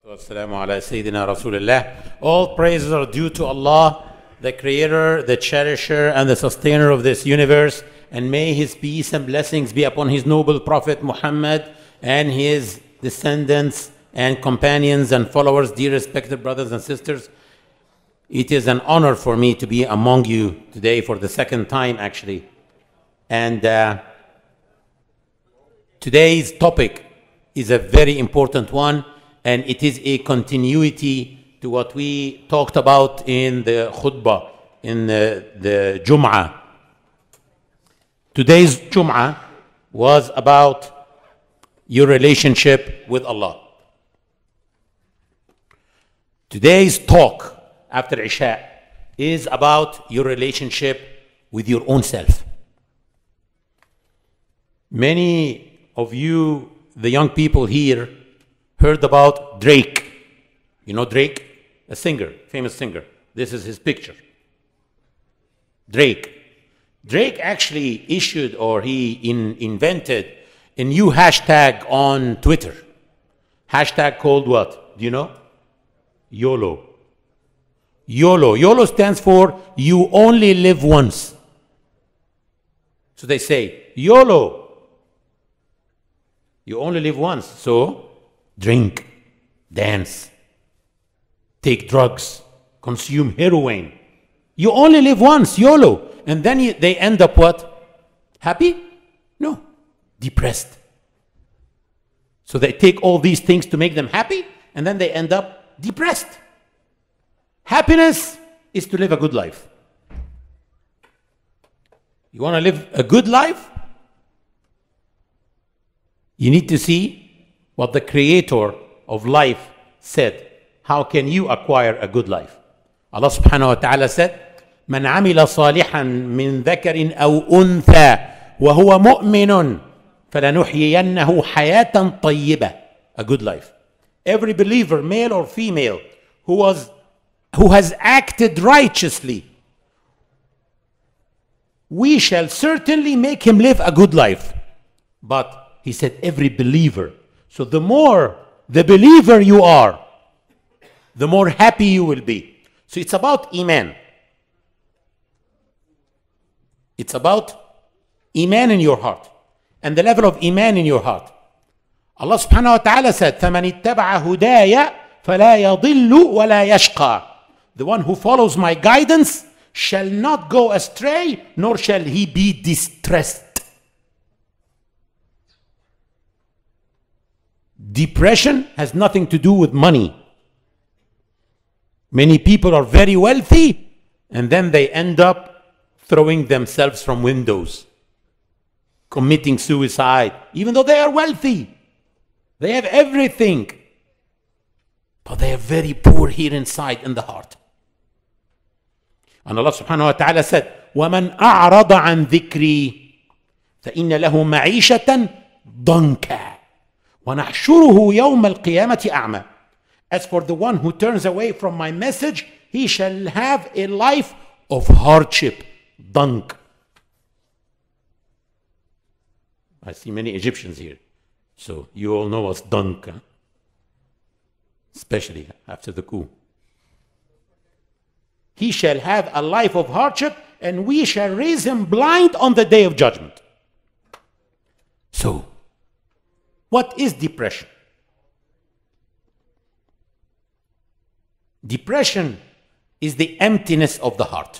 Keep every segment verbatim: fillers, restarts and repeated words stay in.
Wassalamu ala Sayyidina Rasulullah. All praises are due to Allah, the creator, the cherisher, and the sustainer of this universe. And may his peace and blessings be upon his noble Prophet Muhammad and his descendants and companions and followers. Dear respected brothers and sisters, it is an honor for me to be among you today for the second time actually. And uh, today's topic is a very important one, and it is a continuity to what we talked about in the khutbah, in the, the Jum'ah. Today's Jum'ah was about your relationship with Allah. Today's talk after Isha is about your relationship with your own self. Many of you, the young people here, heard about Drake. You know Drake? A singer, famous singer. This is his picture. Drake. Drake actually issued, or he in, invented a new hashtag on Twitter. Hashtag called what? Do you know? YOLO. YOLO. YOLO stands for you only live once. So they say, YOLO. You only live once. So drink, dance, take drugs, consume heroin. You only live once, YOLO. And then you, they end up what? Happy? No, depressed. So they take all these things to make them happy, and then they end up depressed. Happiness is to live a good life. You want to live a good life? You need to see what the creator of life said. How can you acquire a good life? Allah subhanahu wa ta'ala said, من عمل صالحا من ذكر أو أنثى وهو مؤمن فلنحيينه حياة طيبة. A good life. Every believer, male or female, who was who has acted righteously, we shall certainly make him live a good life. But he said every believer. So the more the believer you are, the more happy you will be. So it's about Iman. It's about Iman in your heart and the level of Iman in your heart. Allah subhanahu wa ta'ala said, فَمَنِ اتَّبَعَ هُدَايَ فَلَا يَضِلُّ وَلَا يَشْقَى. The one who follows my guidance shall not go astray, nor shall he be distressed. Depression has nothing to do with money. Many people are very wealthy, and then they end up throwing themselves from windows, committing suicide, even though they are wealthy. They have everything, but they are very poor here inside in the heart. And Allah subhanahu wa ta'ala said, وَمَنْ أَعْرَضَ عَنْ ذِكْرِي فَإِنَّ لَهُ مَعِيشَةً ضَنْكًا وَنَحْشُرُهُ يَوْمَ الْقِيَامَةِ أَعْمَى. As for the one who turns away from my message, he shall have a life of hardship. Dunk. I see many Egyptians here, so you all know what's dunk, huh? Especially after the coup. He shall have a life of hardship, and we shall raise him blind on the day of judgment. So, what is depression? Depression is the emptiness of the heart.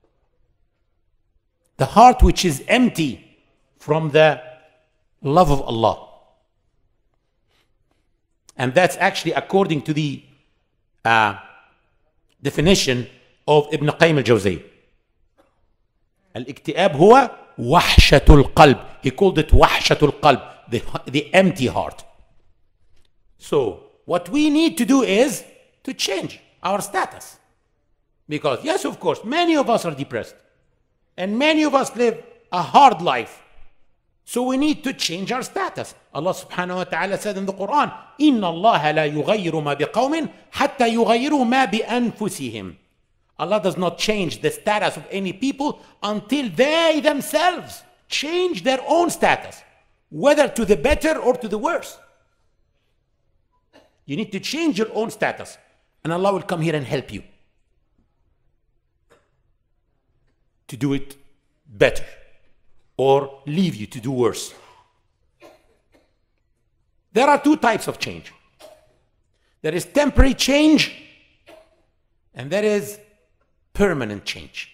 The heart which is empty from the love of Allah. And that's actually according to the uh, definition of Ibn Qayyim al-Jawziyya. Al-iktiab huwa wahshatul qalb. He called it wahshatul qalb, the, the empty heart. So what we need to do is to change our status. Because yes, of course, many of us are depressed. And many of us live a hard life. So we need to change our status. Allah subhanahu wa ta'ala said in the Quran, إِنَّ اللَّهَ لَا يُغَيِّرُ مَا بِقَوْمٍ حَتَّى يُغَيِّرُوا مَا بِأَنفُسِهِمْ. Allah does not change the status of any people until they themselves change their own status, whether to the better or to the worse. You need to change your own status. And Allah will come here and help you to do it better or leave you to do worse. There are two types of change. There is temporary change and there is permanent change.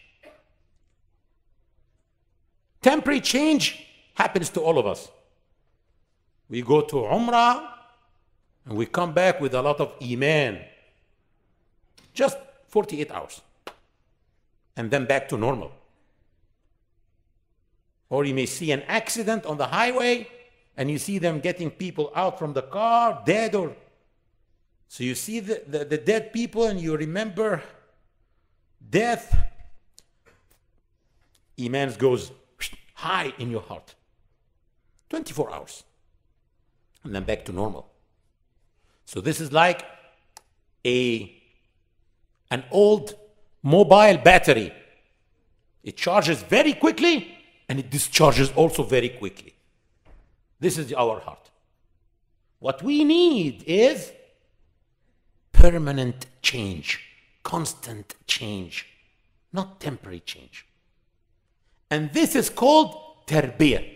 Temporary change happens to all of us. We go to Umrah and we come back with a lot of Iman. Just forty-eight hours. And then back to normal. Or you may see an accident on the highway and you see them getting people out from the car, dead or... So you see the, the, the dead people and you remember death. Iman goes high in your heart. twenty-four hours. And then back to normal. So this is like a, an old mobile battery. It charges very quickly and it discharges also very quickly. This is our heart. What we need is permanent change, constant change, not temporary change. And this is called Tarbiyah.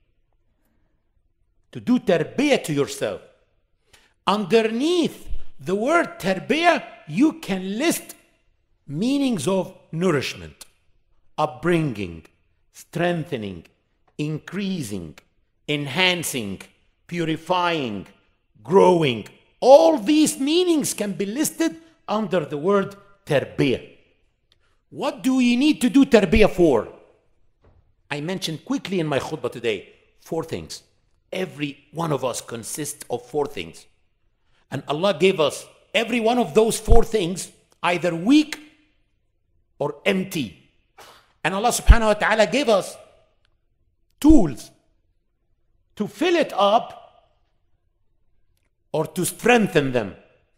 To do Tarbiyah to yourself. Underneath the word Tarbiyah, you can list meanings of nourishment, upbringing, strengthening, increasing, enhancing, purifying, growing. All these meanings can be listed under the word Tarbiyah. What do you need to do Tarbiyah for? I mentioned quickly in my khutbah today, four things. Every one of us consists of four things. And Allah gave us every one of those four things either weak or empty. And Allah subhanahu wa ta'ala gave us tools to fill it up or to strengthen them.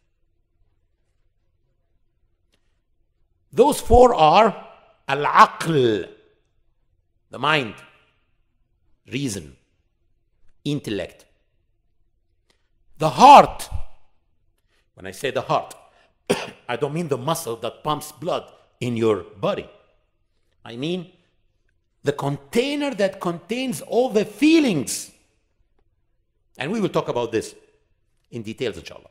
Those four are al-aql, the mind, reason, intellect. The heart, when I say the heart, I don't mean the muscle that pumps blood in your body. I mean the container that contains all the feelings. And we will talk about this in details, inshallah.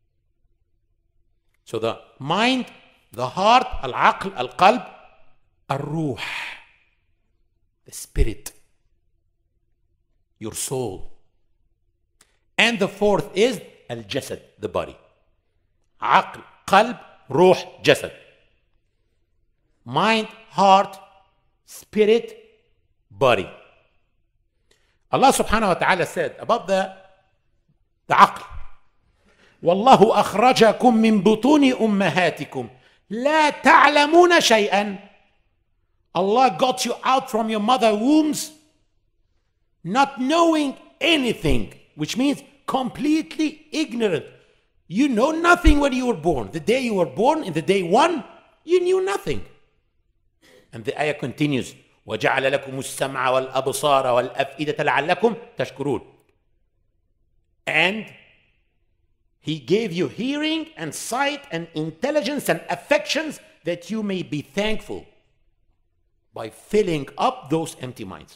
So the mind, the heart, al-aql, al-qalb, al-ruh, the spirit, your soul. And the fourth is al-jasad, the body. Aql, qalb, ruh, jasad. Mind, heart, spirit, body. Allah subhanahu wa ta'ala said about the, the aql. وَاللَّهُ أَخْرَجَكُم مِّن بُطُونِ أُمَّهَاتِكُمْ لَا تَعْلَمُونَ شَيْئًا. Allah got you out from your mother wombs not knowing anything, which means completely ignorant. You know nothing when you were born. The day you were born, in the day one, you knew nothing. And the ayah continues, وَجَعَلَ لَكُمُ السَّمْعَ وَالْأَبْصَارَ وَالْأَفْئِدَةَ لَعَلَّكُمْ تَشْكُرُونَ. And He gave you hearing and sight and intelligence and affections that you may be thankful by filling up those empty minds.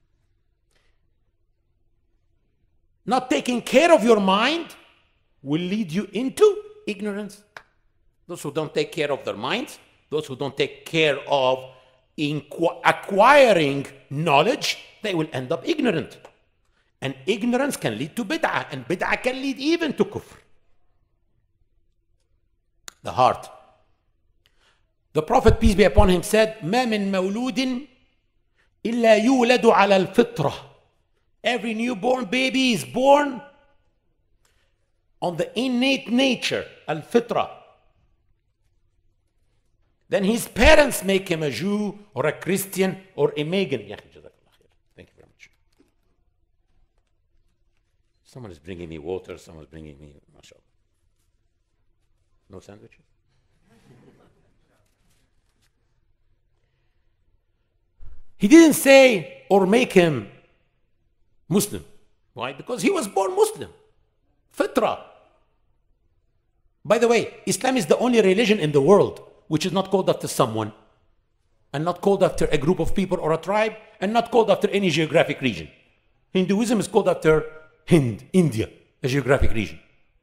Not taking care of your mind will lead you into ignorance. Those who don't take care of their minds, those who don't take care of acquiring knowledge, they will end up ignorant. And ignorance can lead to bid'ah, and bid'ah can lead even to kufr. The heart. The Prophet, peace be upon him, said, مَا مِن مَوْلُودٍ إِلَّا يُولَدُ عَلَى الْفِطْرَةِ. Every newborn baby is born on the innate nature, al-fitra. Then his parents make him a Jew or a Christian or a Megan. Thank you very much. Someone is bringing me water, someone is bringing me, mashallah. No sandwiches? He didn't say, or make him Muslim. Why? Because he was born Muslim. Fitra. By the way, Islam is the only religion in the world which is not called after someone, and not called after a group of people or a tribe, and not called after any geographic region. Hinduism is called after Hind, India, a geographic region.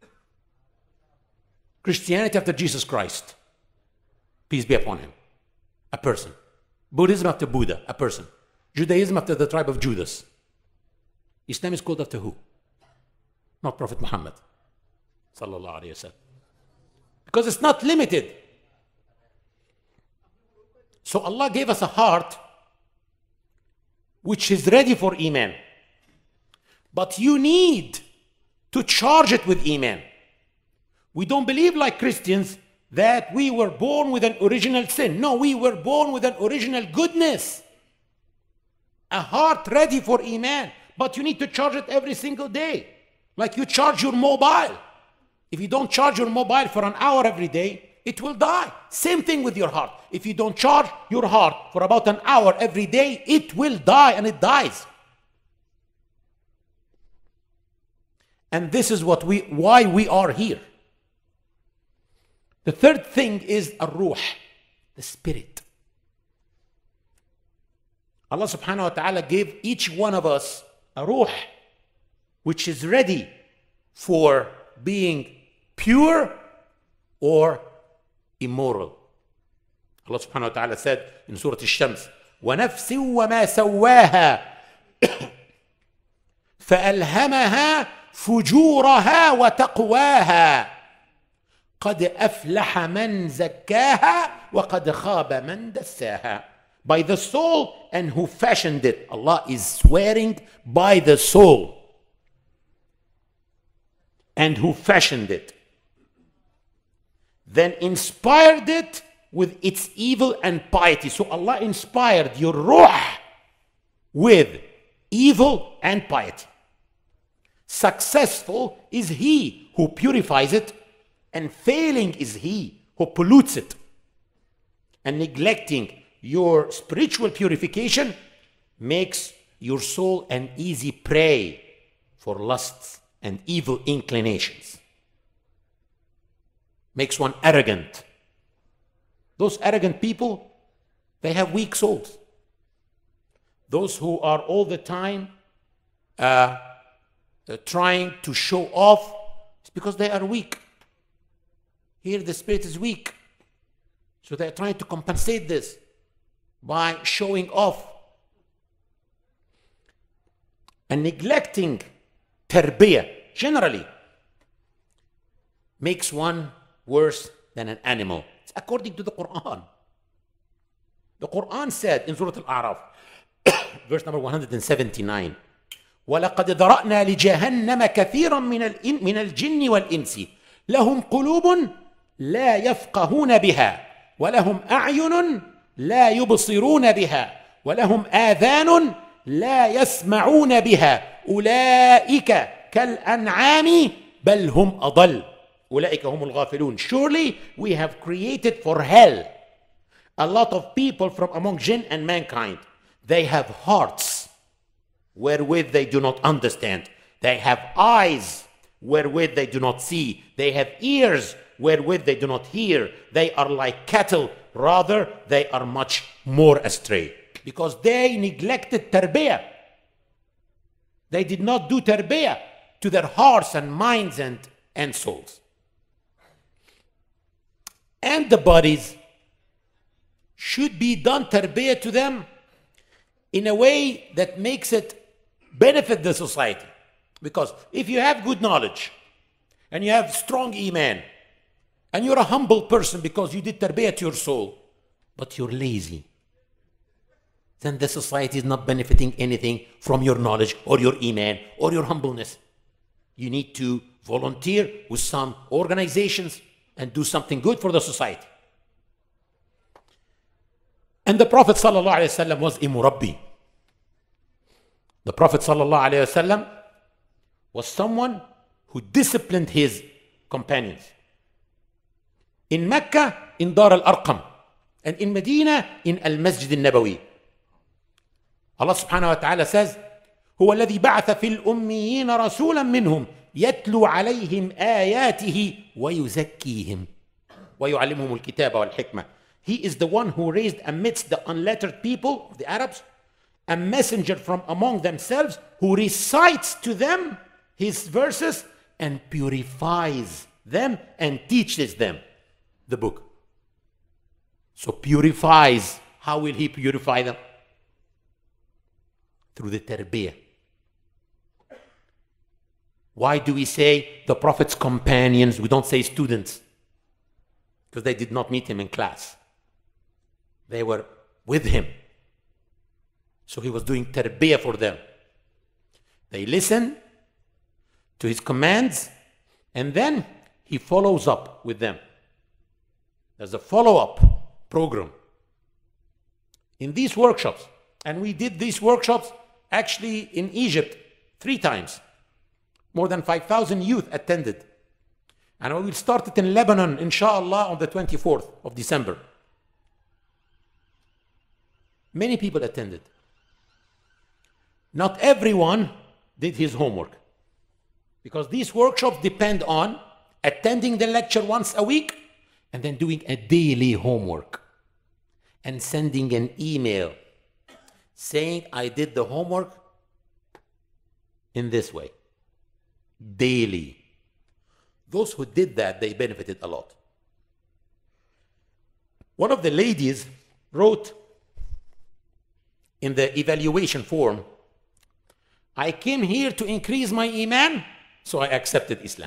Christianity after Jesus Christ, peace be upon him, a person. Buddhism after Buddha, a person. Judaism after the tribe of Judas. Islam is called after who? Not Prophet Muhammad, sallallahu alaihi wasallam. Because it's not limited. So Allah gave us a heart which is ready for Iman. But you need to charge it with Iman. We don't believe like Christians that we were born with an original sin. No, we were born with an original goodness. A heart ready for Iman. But you need to charge it every single day. Like you charge your mobile. If you don't charge your mobile for an hour every day, it will die. Same thing with your heart. If you don't charge your heart for about an hour every day, it will die, and it dies. And this is what we, why we are here. The third thing is ar-ruh, the spirit. Allah subhanahu wa ta'ala gave each one of us a ruh, which is ready for being pure or immoral. Allah subhanahu wa ta'ala said in Surah Al-Shams, وَنَفْسٍ وَمَا سَوَّاهَا فَأَلْهَمَهَا فُجُورَهَا وَتَقْوَاهَا قَدْ أَفْلَحَ مَنْ زَكَّاهَا وَقَدْ خَابَ مَنْ دَسَّاهَا. By the soul and who fashioned it. Allah is swearing by the soul and who fashioned it, then inspired it with its evil and piety. So Allah inspired your ruh with evil and piety. Successful is he who purifies it, and failing is he who pollutes it. And neglecting your spiritual purification makes your soul an easy prey for lusts and evil inclinations. Makes one arrogant. Those arrogant people, they have weak souls. Those who are all the time uh, uh, trying to show off, it's because they are weak. Here the spirit is weak. So they're trying to compensate this by showing off. And neglecting Tarbiyah, generally, makes one worse than an animal. It's according to the Quran. The Quran said in Surah Al-A'raf, verse number one hundred seventy-nine, وَلَقَدْ ذَرَأْنَا لِجَهَنَّمَ كَثِيرًا مِنَ الْجِنِّ وَالْإِنسِ لَهُمْ قُلُوبٌ لَا يَفْقَهُونَ بِهَا وَلَهُمْ أَعْيُنٌ لَا يُبْصِرُونَ بِهَا وَلَهُمْ آذَانٌ لَا يَسْمَعُونَ بِهَا أُولَئِكَ كَالْأَنْعَامِ بَلْ هُمْ أَضَلُّ أُولَئِكَ هُمُ الْغَافِلُونَ. Surely we have created for hell a lot of people from among jinn and mankind. They have hearts wherewith they do not understand. They have eyes wherewith they do not see. They have ears wherewith they do not hear. They are like cattle, rather they are much more astray. Because they neglected Tarbiyah. They did not do Tarbiyah to their hearts and minds and, and souls. And the bodies should be done Tarbiyah to them in a way that makes it benefit the society. Because if you have good knowledge and you have strong iman and you're a humble person because you did Tarbiyah to your soul, but you're lazy, then the society is not benefiting anything from your knowledge or your iman or your humbleness. You need to volunteer with some organizations and do something good for the society. And the Prophet ﷺ was a murabbi. The Prophet ﷺ was someone who disciplined his companions. In Mecca, in Dar al-Arqam, and in Medina, in Al-Masjid al-Nabawi. Allah subhanahu wa ta'ala says, هو الذي بعث في الأميين رسولا منهم يتلو عليهم آياته ويزكيهم ويعلمهم الكتاب والحكمة. He is the one who raised amidst the unlettered people of the Arabs a messenger from among themselves who recites to them his verses and purifies them and teaches them the book. So purifies. How will he purify them? Through the Tarbiyah. Why do we say the Prophet's companions? We don't say students. Because they did not meet him in class. They were with him. So he was doing Tarbiyah for them. They listen to his commands, and then he follows up with them. There's a follow-up program in these workshops. And we did these workshops actually in Egypt three times. More than five thousand youth attended. And we will start it in Lebanon, inshallah, on the twenty-fourth of December. Many people attended. Not everyone did his homework. Because these workshops depend on attending the lecture once a week and then doing a daily homework and sending an email saying, I did the homework in this way. Daily. Those who did that, they benefited a lot. One of the ladies wrote in the evaluation form, I came here to increase my iman, so I accepted Islam.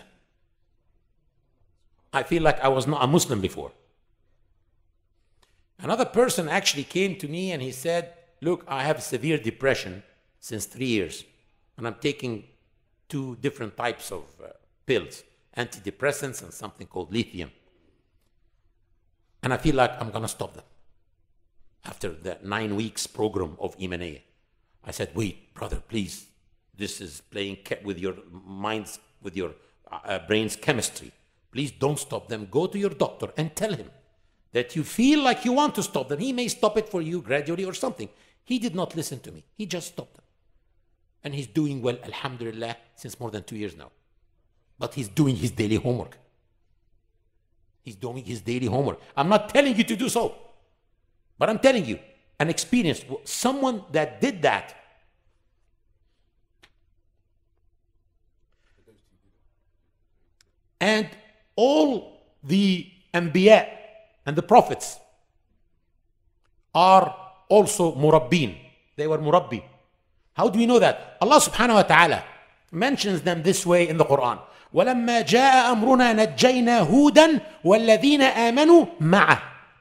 I feel like I was not a Muslim before. Another person actually came to me and he said, look, I have severe depression since three years, and I'm taking two different types of uh, pills, antidepressants and something called lithium. And I feel like I'm going to stop them after the nine weeks program of Imaneya. I said, wait, brother, please. This is playing with your minds, with your uh, brain's chemistry. Please don't stop them. Go to your doctor and tell him that you feel like you want to stop them. He may stop it for you gradually or something. He did not listen to me. He just stopped them. And he's doing well, alhamdulillah, since more than two years now. But he's doing his daily homework. He's doing his daily homework. I'm not telling you to do so. But I'm telling you, an experience, someone that did that. And all the Anbiya and the prophets are also murabbin. They were murabbi. How do we know that? Allah subhanahu wa ta'ala mentions them this way in the Quran. وَلَمَّا جَاءَ أَمْرُنَا نَجَّيْنَا هُودًا وَالَّذِينَ آمَنُوا مَعَهُ.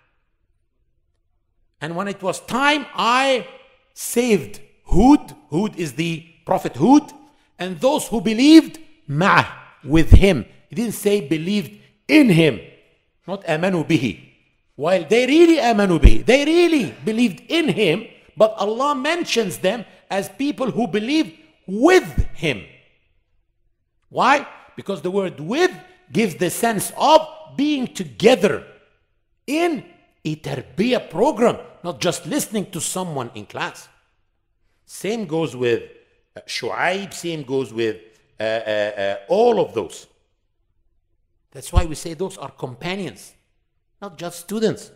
And when it was time, I saved Hud. Hud is the prophet Hud. And those who believed مَعَهُ, with him. He didn't say believed in him. Not آمَنُوا بِهِ. While they really آمَنوا بِهِ. They really believed in him. But Allah mentions them as people who believed with him. Why? Because the word with gives the sense of being together in a Tarbiyah program, not just listening to someone in class. Same goes with uh, Shu'aib, same goes with uh, uh, uh, all of those. That's why we say those are companions, not just students.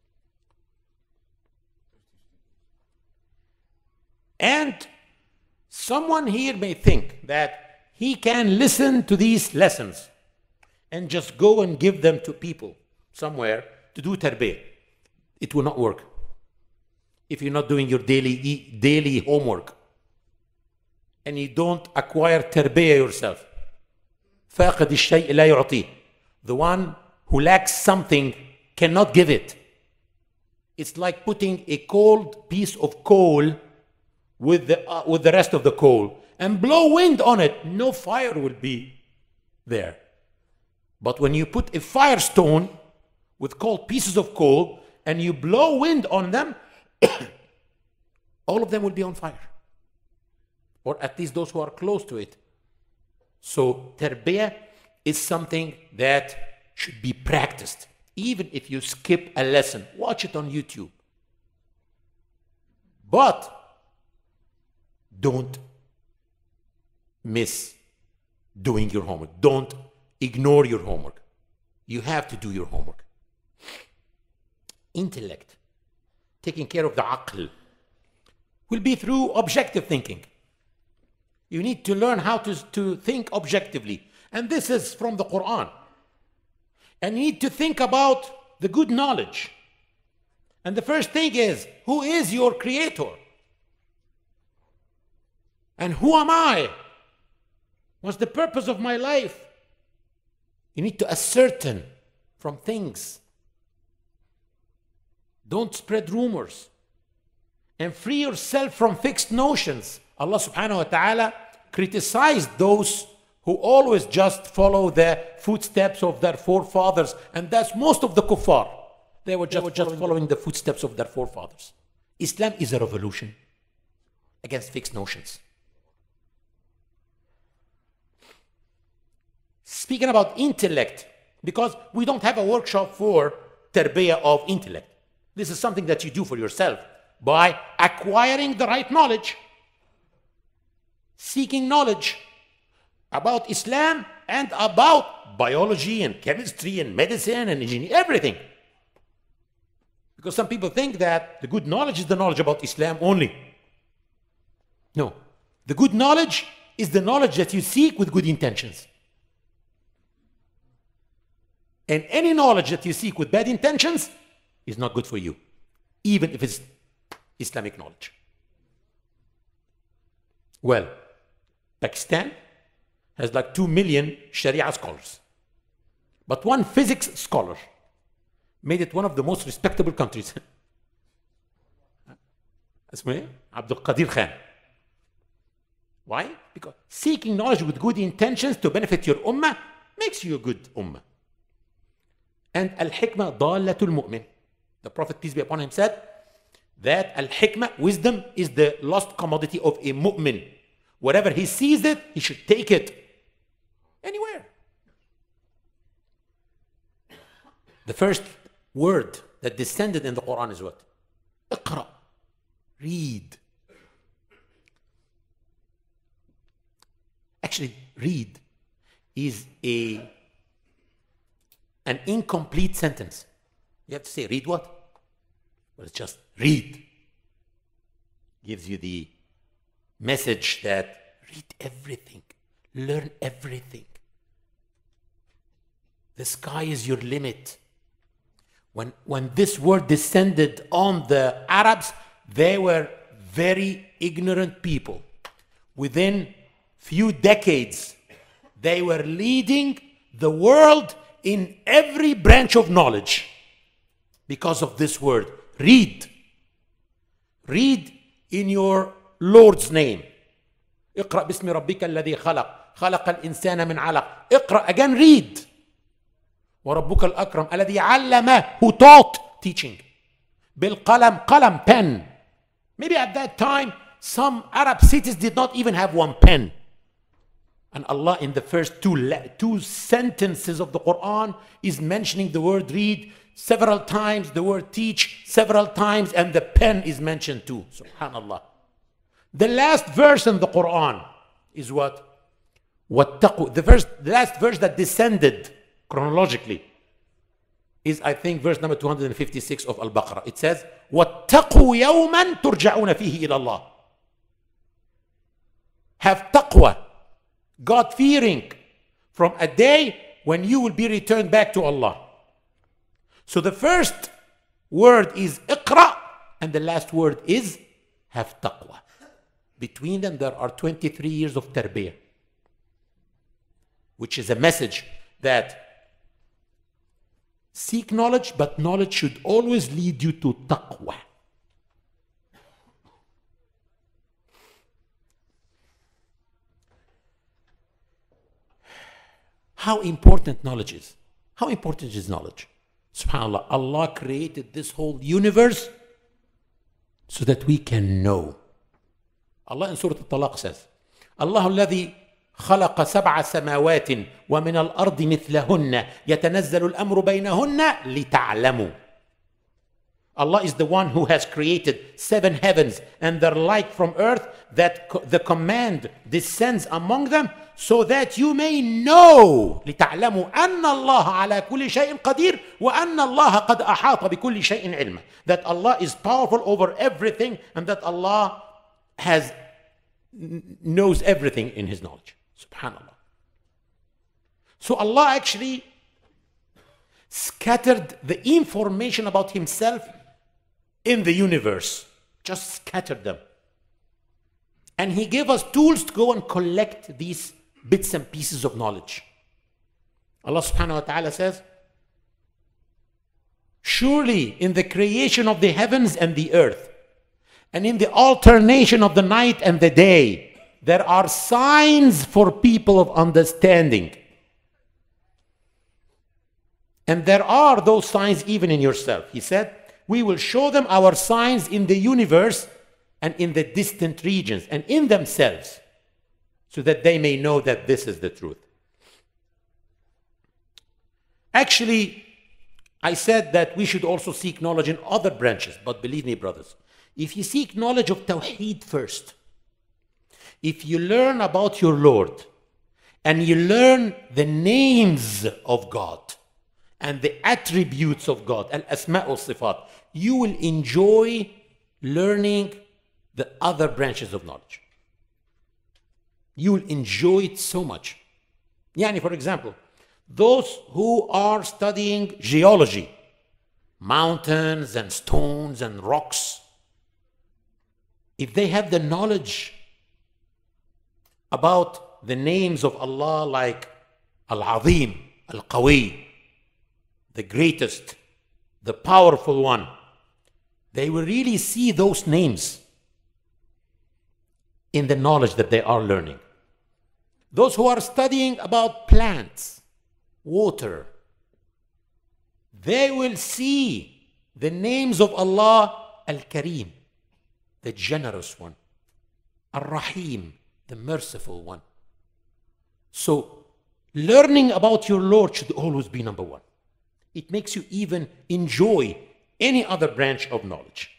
And someone here may think that he can listen to these lessons and just go and give them to people somewhere to do Tarbiyah. It will not work if you're not doing your daily, daily homework and you don't acquire Tarbiyah yourself. فاقد الشيء لا يعطيه. The one who lacks something cannot give it. It's like putting a cold piece of coal with the, uh, with the rest of the coal and blow wind on it. No fire will be there. But when you put a firestone with cold pieces of coal and you blow wind on them, all of them will be on fire. Or at least those who are close to it. So Tarbiyah is something that should be practiced. Even if you skip a lesson, watch it on YouTube. But don't miss doing your homework. Don't ignore your homework. You have to do your homework. Intellect, taking care of the aql, will be through objective thinking. You need to learn how to, to think objectively. And this is from the Quran. And you need to think about the good knowledge. And the first thing is, who is your creator? And who am I? What's the purpose of my life? You need to ascertain from things. Don't spread rumors. And free yourself from fixed notions. Allah subhanahu wa ta'ala criticized those who always just follow the footsteps of their forefathers. And that's most of the kuffar. They were just, they were just following, following the footsteps of their forefathers. Islam is a revolution against fixed notions. Speaking about intellect, because we don't have a workshop for Tarbeyah of intellect. This is something that you do for yourself by acquiring the right knowledge, seeking knowledge about Islam and about biology and chemistry and medicine and engineering, everything. Because some people think that the good knowledge is the knowledge about Islam only. No. The good knowledge is the knowledge that you seek with good intentions. And any knowledge that you seek with bad intentions is not good for you, even if it's Islamic knowledge. Well, Pakistan has like two million Sharia scholars. But one physics scholar made it one of the most respectable countries. Ismail Abdul Qadir Khan. Why? Because seeking knowledge with good intentions to benefit your ummah makes you a good ummah. And al-hikmah dalatul mu'min. The Prophet, peace be upon him, said that al-hikmah, wisdom, is the lost commodity of a mu'min. Wherever he sees it, he should take it. Anywhere. The first word that descended in the Quran is what? Iqra. Read. Actually, read is a an incomplete sentence. You have to say, read what? Well, it's just read. Gives you the message that read everything, learn everything. The sky is your limit. When, when this word descended on the Arabs, they were very ignorant people. Within few decades, they were leading the world in every branch of knowledge because of this word. Read. Read in your Lord's name. اقرأ باسم ربك الذي خلق خلق الإنسان من علق. اقرأ, again read. وربك الأكرم الذي علم, who taught, teaching. بالقلم, qalam, pen. Maybe at that time some Arab cities did not even have one pen. And Allah in the first two, two sentences of the Quran is mentioning the word read several times, the word teach several times, and the pen is mentioned too. Subhanallah. The last verse in the Quran is what? وَاتَّقُوا. The, verse, the last verse that descended chronologically is, I think, verse number two hundred fifty-six of Al-Baqarah. It says, وَاتَّقُوا يَوْمًا تُرْجَعُونَ فِيهِ إِلَى اللَّهِ. Have taqwa, God-fearing, from a day when you will be returned back to Allah. So the first word is iqra, and the last word is have taqwa. Between them there are twenty-three years of tarbiyah, which is a message that seek knowledge, but knowledge should always lead you to taqwa. How important knowledge is. How important is knowledge? SubhanAllah, Allah created this whole universe so that we can know. Allah in Surah Al-Talaq says, Allah الذي خلق سبع سماوات ومن الأرض مثلهن يتنزل الأمر بينهن لتعلموا. Allah is the one who has created seven heavens and their like from earth, that co the command descends among them, so that you may know لتعلموا أن الله على كل شيء قدير وأن الله قد أحاط بكل شيء علما. That Allah is powerful over everything, and that Allah has knows everything in His knowledge. Subhanallah. So Allah actually scattered the information about Himself in the universe, just scattered them. And He gave us tools to go and collect these bits and pieces of knowledge. Allah subhanahu wa ta'ala says, surely in the creation of the heavens and the earth, and in the alternation of the night and the day, there are signs for people of understanding. And there are those signs even in yourself. He said, we will show them our signs in the universe and in the distant regions and in themselves, so that they may know that this is the truth. Actually, I said that we should also seek knowledge in other branches, but believe me, brothers, if you seek knowledge of Tawheed first, if you learn about your Lord, and you learn the names of God, and the attributes of God, al-asma' wal-sifat, you will enjoy learning the other branches of knowledge. You will enjoy it so much. Yani, for example, those who are studying geology, mountains and stones and rocks, if they have the knowledge about the names of Allah, like Al-Azim, Al-Qawi, the greatest, the powerful one, they will really see those names in the knowledge that they are learning. Those who are studying about plants, water, they will see the names of Allah, Al-Karim, the generous one, Ar-Rahim, the merciful one. So, learning about your Lord should always be number one. It makes you even enjoy any other branch of knowledge.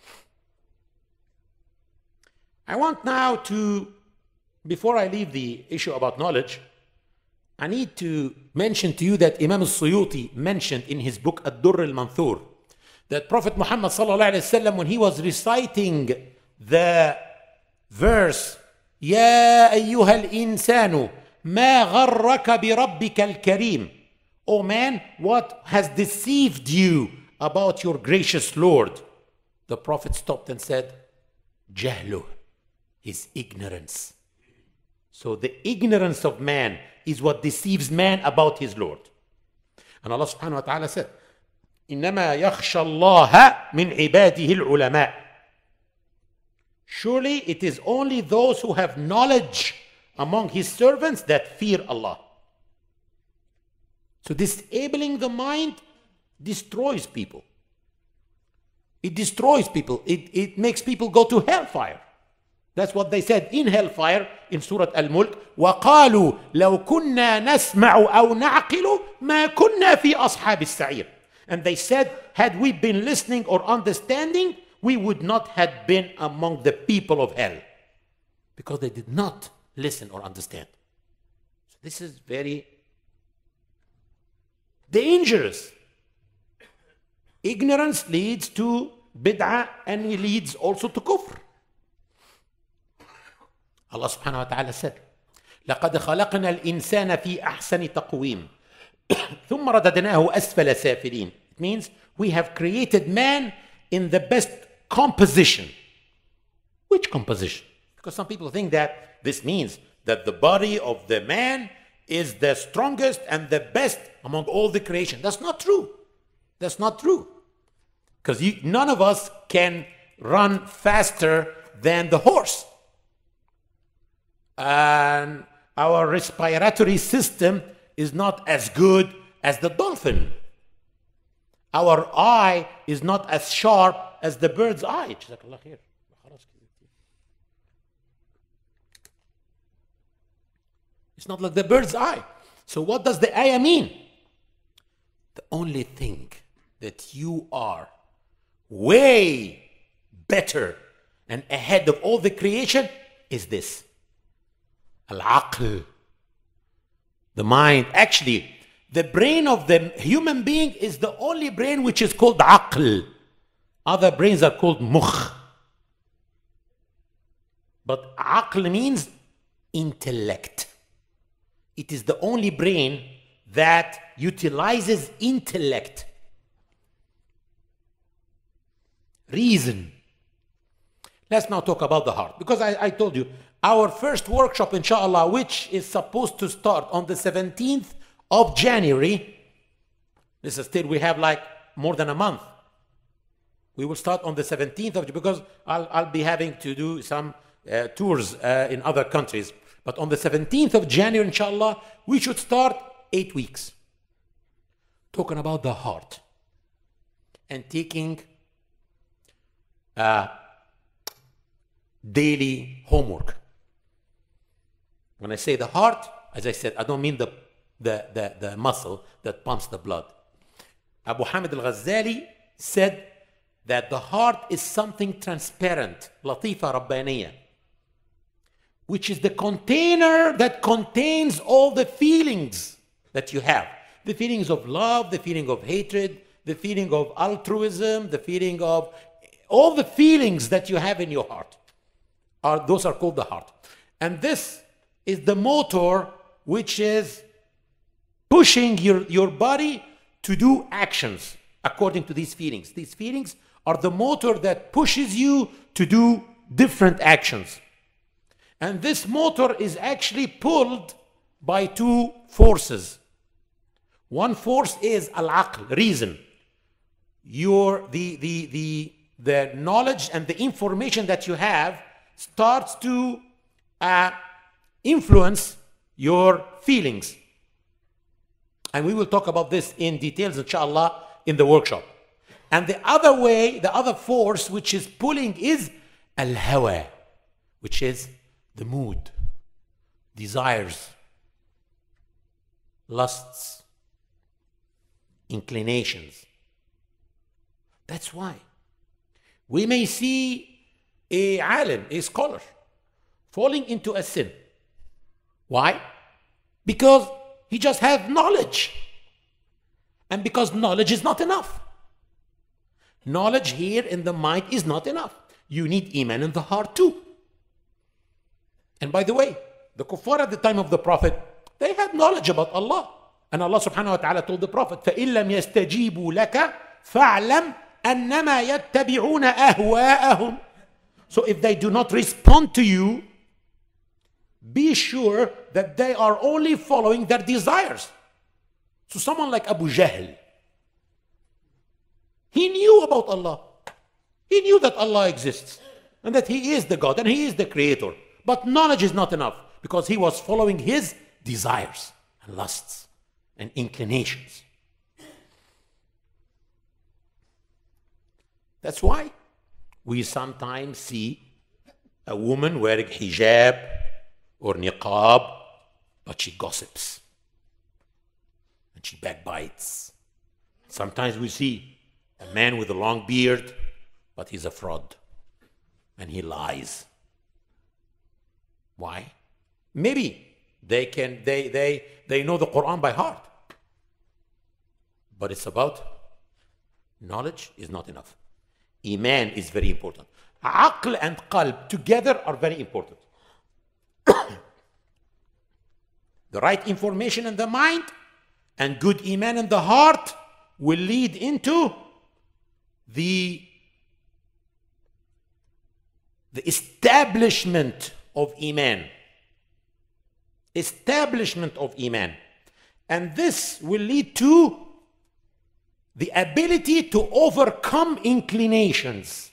I want now to, before I leave the issue about knowledge, I need to mention to you that Imam al-Suyuti mentioned in his book Ad-Durr al-Manthur that Prophet Muhammad sallallahu alaihi wasallam, when he was reciting the verse يا أيها الإنسان ما غرك بربك الكريم, O man, what has deceived you about your gracious Lord? The Prophet stopped and said, Jahluh, his ignorance. So the ignorance of man is what deceives man about his Lord. And Allah subhanahu wa ta'ala said, إنما يخشى الله من عباده العلماء. Surely it is only those who have knowledge among his servants that fear Allah. So disabling the mind destroys people. It destroys people. It, it makes people go to hellfire. That's what they said in hellfire in Surah Al-Mulk. وَقَالُوا لَوْ كُنَّا نَسْمَعُ أَوْ نَعْقِلُ مَا كُنَّا فِي أَصْحَابِ السَّعِيرِ. And they said, had we been listening or understanding, we would not have been among the people of hell. Because they did not listen or understand. So this is very dangerous. Ignorance leads to bid'ah and it leads also to kufr. Allah subhanahu wa ta'ala said, لَقَدْ خَلَقْنَا الْإِنسَانَ فِي أَحْسَنِ تَقْوِيمٍ ثُمَّ رَدَدْنَاهُ أَسْفَلَ سَافِلِينَ. It means we have created man in the best composition. Which composition? Because some people think that this means that the body of the man is the strongest and the best among all the creation. That's not true. That's not true. Because none of us can run faster than the horse. And our respiratory system is not as good as the dolphin. Our eye is not as sharp as the bird's eye. It's not like the bird's eye. So what does the ayah mean? The only thing that you are way better and ahead of all the creation is this. Al-aql. The mind. Actually, the brain of the human being is the only brain which is called aql. Other brains are called mukh. But aql means intellect. It is the only brain that utilizes intellect. Reason. Let's now talk about the heart. Because I, I told you, our first workshop, inshallah, which is supposed to start on the seventeenth of January, this is still, we have like more than a month. We will start on the seventeenth of January because I'll, I'll be having to do some uh, tours uh, in other countries. But on the seventeenth of January, inshallah, we should start eight weeks. Talking about the heart. And taking uh, daily homework. When I say the heart, as I said, I don't mean the, the, the, the muscle that pumps the blood. Abu Hamid al-Ghazali said that the heart is something transparent, latifa rabbaniya, which is the container that contains all the feelings that you have. The feelings of love, the feeling of hatred, the feeling of altruism, the feeling of all the feelings that you have in your heart. Are, those are called the heart. And this is the motor which is pushing your, your body to do actions according to these feelings. These feelings are the motor that pushes you to do different actions. And this motor is actually pulled by two forces. One force is al-aql, reason. Your, the, the, the, the knowledge and the information that you have starts to uh, influence your feelings. And we will talk about this in details, inshallah, in the workshop. And the other way, the other force which is pulling is al-hawa, which is the mood, desires, lusts, inclinations. That's why we may see a alim, a scholar, falling into a sin. Why? Because he just has knowledge. And because knowledge is not enough. Knowledge here in the mind is not enough. You need iman in the heart too. And by the way, the kuffar at the time of the Prophet, they had knowledge about Allah. And Allah subhanahu wa ta'ala told the Prophet, فَإِن لَمْ يَسْتَجِيبُوا لَكَ فَاعْلَمْ أَنَّمَا يَتَّبِعُونَ أَهْوَاءَهُمْ. So if they do not respond to you, be sure that they are only following their desires. So someone like Abu Jahl, he knew about Allah. He knew that Allah exists and that He is the God and He is the Creator. But knowledge is not enough because he was following his desires and lusts and inclinations. That's why we sometimes see a woman wearing hijab or niqab, but she gossips and she backbites. Sometimes we see a man with a long beard, but he's a fraud and he lies. Why? Maybe they can they they they know the Quran by heart, but it's about knowledge is not enough. Iman is very important. Aql and qalb together are very important. The right information in the mind and good iman in the heart will lead into the, the establishment of iman. Establishment of iman. And this will lead to the ability to overcome inclinations.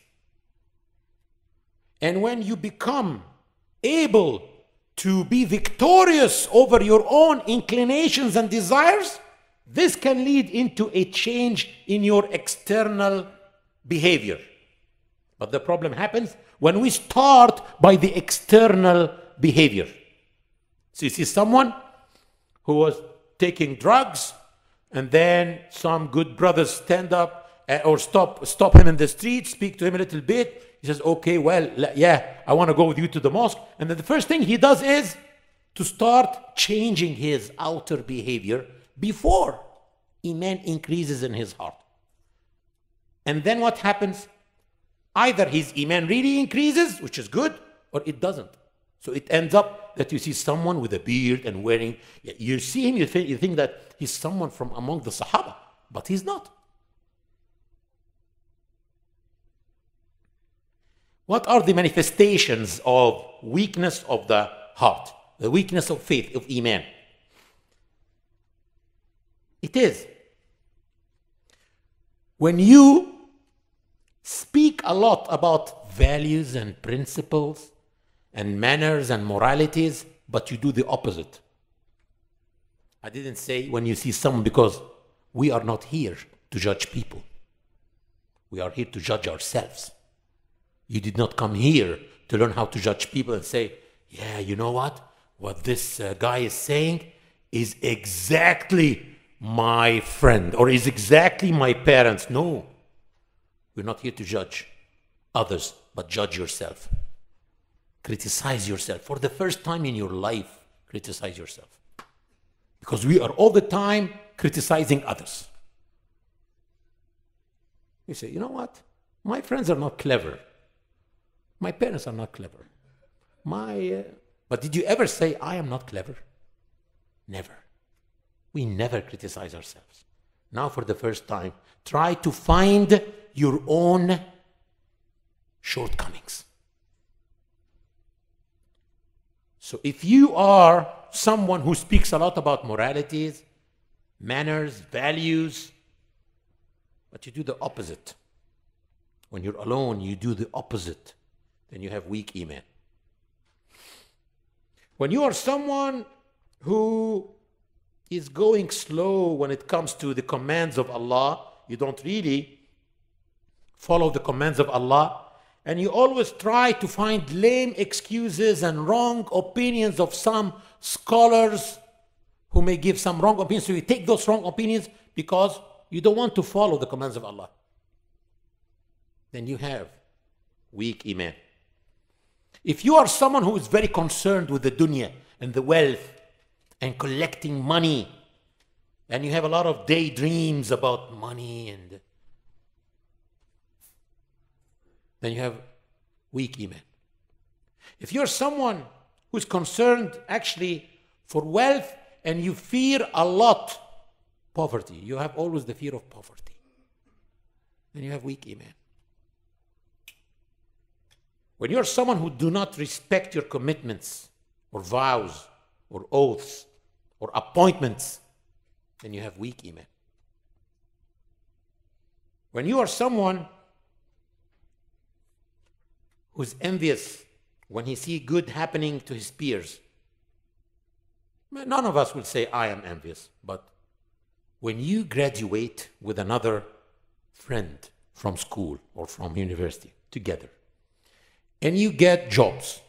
And when you become able to be victorious over your own inclinations and desires, this can lead into a change in your external behavior. But the problem happens when we start by the external behavior. So you see someone who was taking drugs, and then some good brothers stand up uh, or stop, stop him in the street, speak to him a little bit. He says, okay, well, yeah, I want to go with you to the mosque. And then the first thing he does is to start changing his outer behavior before Iman increases in his heart. And then what happens? Either his Iman really increases, which is good, or it doesn't. So it ends up that you see someone with a beard and wearing, you see him, you think, you think that he's someone from among the Sahaba, but he's not. What are the manifestations of weakness of the heart, the weakness of faith, of Iman? It is when you speak a lot about values and principles and manners and moralities, but you do the opposite. I didn't say when you see someone, because we are not here to judge people. We are here to judge ourselves. You did not come here to learn how to judge people and say, yeah, you know what? What this uh, guy is saying is exactly my friend or is exactly my parents. No, we're not here to judge others, but judge yourself. Criticize yourself. For the first time in your life, criticize yourself. Because we are all the time criticizing others. You say, you know what? My friends are not clever. My parents are not clever. My, uh... But did you ever say, I am not clever? Never. We never criticize ourselves. Now, for the first time, try to find your own shortcomings. So if you are someone who speaks a lot about moralities, manners, values, but you do the opposite. When you're alone, you do the opposite. Then you have weak Iman. When you are someone who is going slow when it comes to the commands of Allah, you don't really follow the commands of Allah, and you always try to find lame excuses and wrong opinions of some scholars who may give some wrong opinions. So you take those wrong opinions because you don't want to follow the commands of Allah. Then you have weak Iman. If you are someone who is very concerned with the dunya and the wealth and collecting money, and you have a lot of daydreams about money, and then you have weak Iman. If you're someone who's concerned actually for wealth and you fear a lot poverty, you have always the fear of poverty, then you have weak Iman. When you're someone who do not respect your commitments or vows or oaths or appointments, then you have weak Iman. When you are someone who's envious when he sees good happening to his peers, none of us will say, I am envious. But when you graduate with another friend from school or from university together, and you get jobs,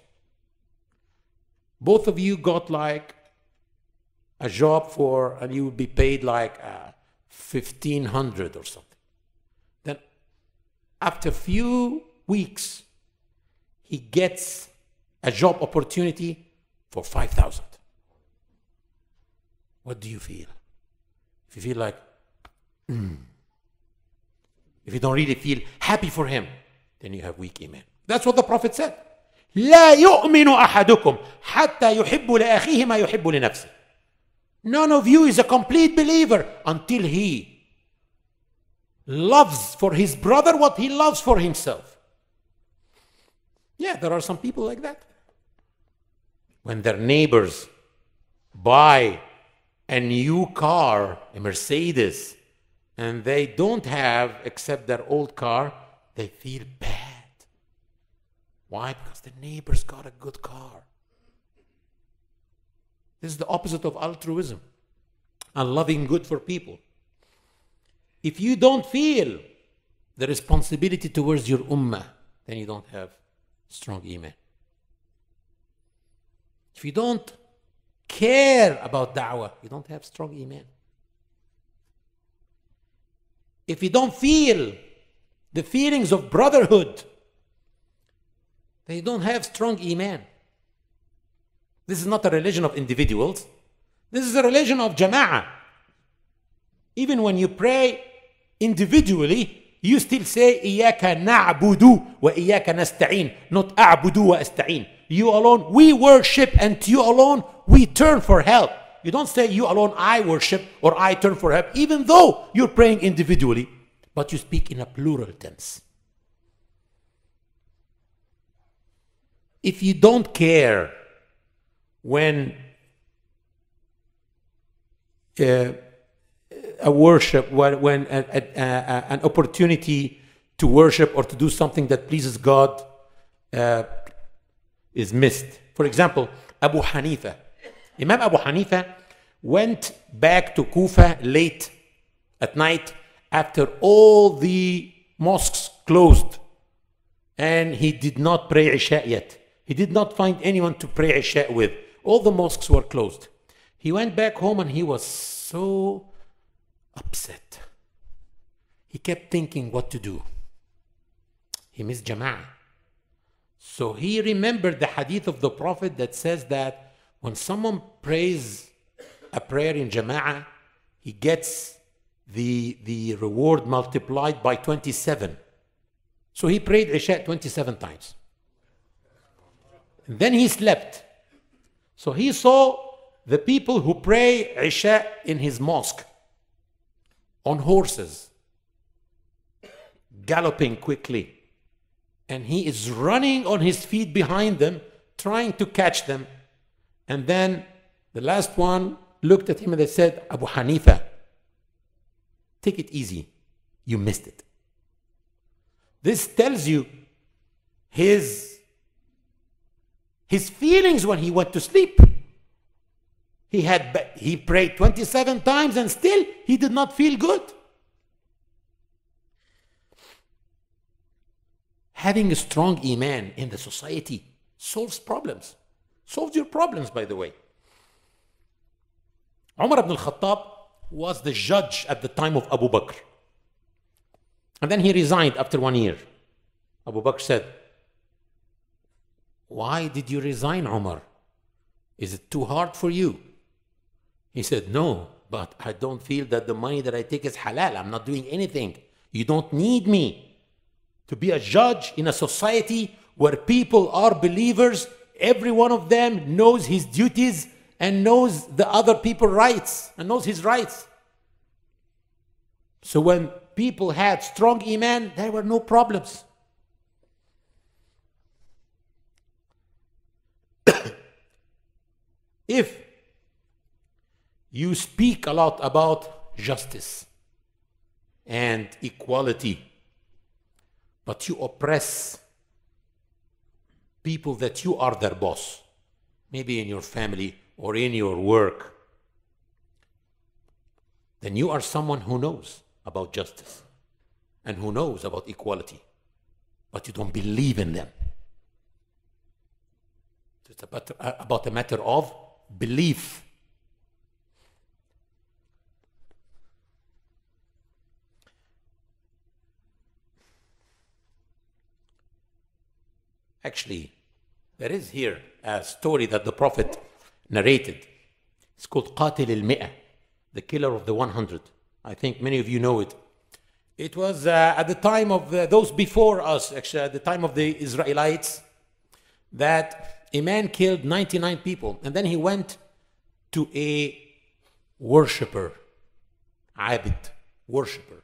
both of you got like a job for, and you will be paid like uh, fifteen hundred or something. Then after a few weeks, he gets a job opportunity for five thousand. What do you feel? If you feel like, mm. if you don't really feel happy for him, then you have weak Iman. That's what the Prophet said. لا يؤمن أحدكم حتى يحب لأخيه ما يحب لنفسه. None of you is a complete believer until he loves for his brother what he loves for himself. Yeah, there are some people like that. When their neighbors buy a new car, a Mercedes, and they don't have except their old car, they feel bad. Why? Because the neighbors got a good car. This is the opposite of altruism and loving good for people. If you don't feel the responsibility towards your ummah, then you don't have strong Iman. If you don't care about da'wah, you don't have strong Iman. if you don't feel the feelings of brotherhood, then you don't have strong iman. This is not a religion of individuals. This is a religion of jama'ah. Even when you pray individually, you still say إِيَّاكَ نَعْبُدُ وَإِيَّاكَ نَسْتَعِينُ, not أَعْبُدُ وَأَسْتَعِينُ. You alone we worship, and to you alone we turn for help. You don't say you alone I worship or I turn for help, even though you're praying individually, but you speak in a plural tense. If you don't care when uh, a worship, when, when a, a, a, an opportunity to worship or to do something that pleases God uh, is missed. For example, Abu Hanifa. Imam Abu Hanifa went back to Kufa late at night after all the mosques closed, and he did not pray Isha yet. He did not find anyone to pray Isha with. All the mosques were closed. He went back home and he was so upset. He kept thinking what to do. He missed Jama'ah. So he remembered the hadith of the Prophet that says that when someone prays a prayer in Jama'ah, he gets the, the reward multiplied by twenty-seven. So he prayed Isha twenty-seven times. And then he slept. So he saw the people who pray Isha in his mosque on horses, galloping quickly. And he is running on his feet behind them, trying to catch them. And then the last one looked at him and they said, Abu Hanifa, take it easy. You missed it. This tells you his, his feelings when he went to sleep. He had he prayed twenty-seven times and still he did not feel good. Having a strong iman in the society solves problems. Solves your problems, by the way. Umar ibn al-Khattab was the judge at the time of Abu Bakr. And then he resigned after one year. Abu Bakr said, why did you resign, Umar? Is it too hard for you? He said, no, but I don't feel that the money that I take is halal. I'm not doing anything. You don't need me to be a judge in a society where people are believers. Every one of them knows his duties and knows the other people's rights and knows his rights. So when people had strong iman, there were no problems. If you speak a lot about justice and equality, but you oppress people that you are their boss, maybe in your family or in your work, then you are someone who knows about justice and who knows about equality, but you don't believe in them. It's about, about a matter of belief. Actually, there is here a story that the Prophet narrated. It's called Qatil al-Mi'ah, the killer of the one hundred. I think many of you know it. It was uh, at the time of the, those before us, actually at the time of the Israelites, that a man killed ninety-nine people. And then he went to a worshipper, abid, worshipper.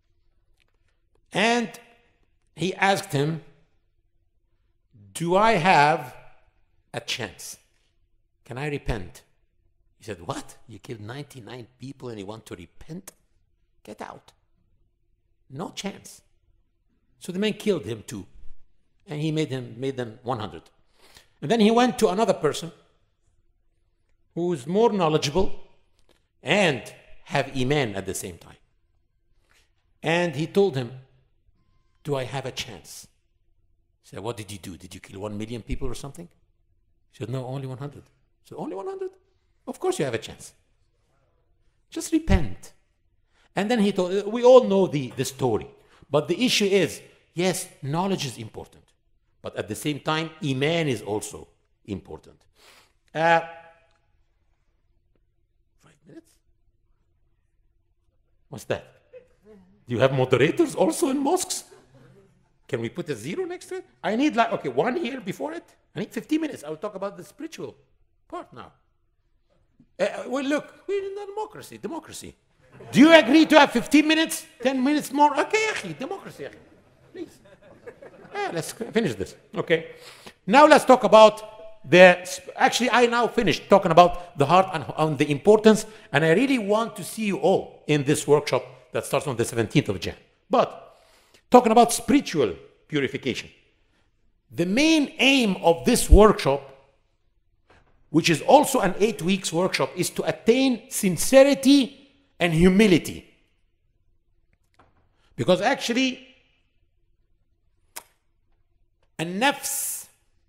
And he asked him, do I have a chance? Can I repent? He said, what? You killed ninety-nine people and you want to repent? Get out. No chance. So the man killed him too. And he made him made them one hundred. And then he went to another person who is more knowledgeable and have iman at the same time. And he told him, do I have a chance? He said, what did you do? Did you kill one million people or something? He said, no, only one hundred. He said, only one hundred? Of course you have a chance. Just repent. And then he told, we all know the, the story. But the issue is, yes, knowledge is important. But at the same time, Iman is also important. Uh, five minutes? What's that? Do you have moderators also in mosques? Can we put a zero next to it? I need like, okay, one here before it. I need fifteen minutes. I will talk about the spiritual part now. Uh, well, look, we're in a democracy. Democracy. Do you agree to have fifteen minutes? ten minutes more? Okay, akhi, democracy, akhi. Please. Yeah, let's finish this. Okay. Now let's talk about the... Actually, I now finished talking about the heart and, and the importance, and I really want to see you all in this workshop that starts on the seventeenth of January. But talking about spiritual purification, the main aim of this workshop, which is also an eight weeks workshop, is to attain sincerity and humility. Because actually, a nafs,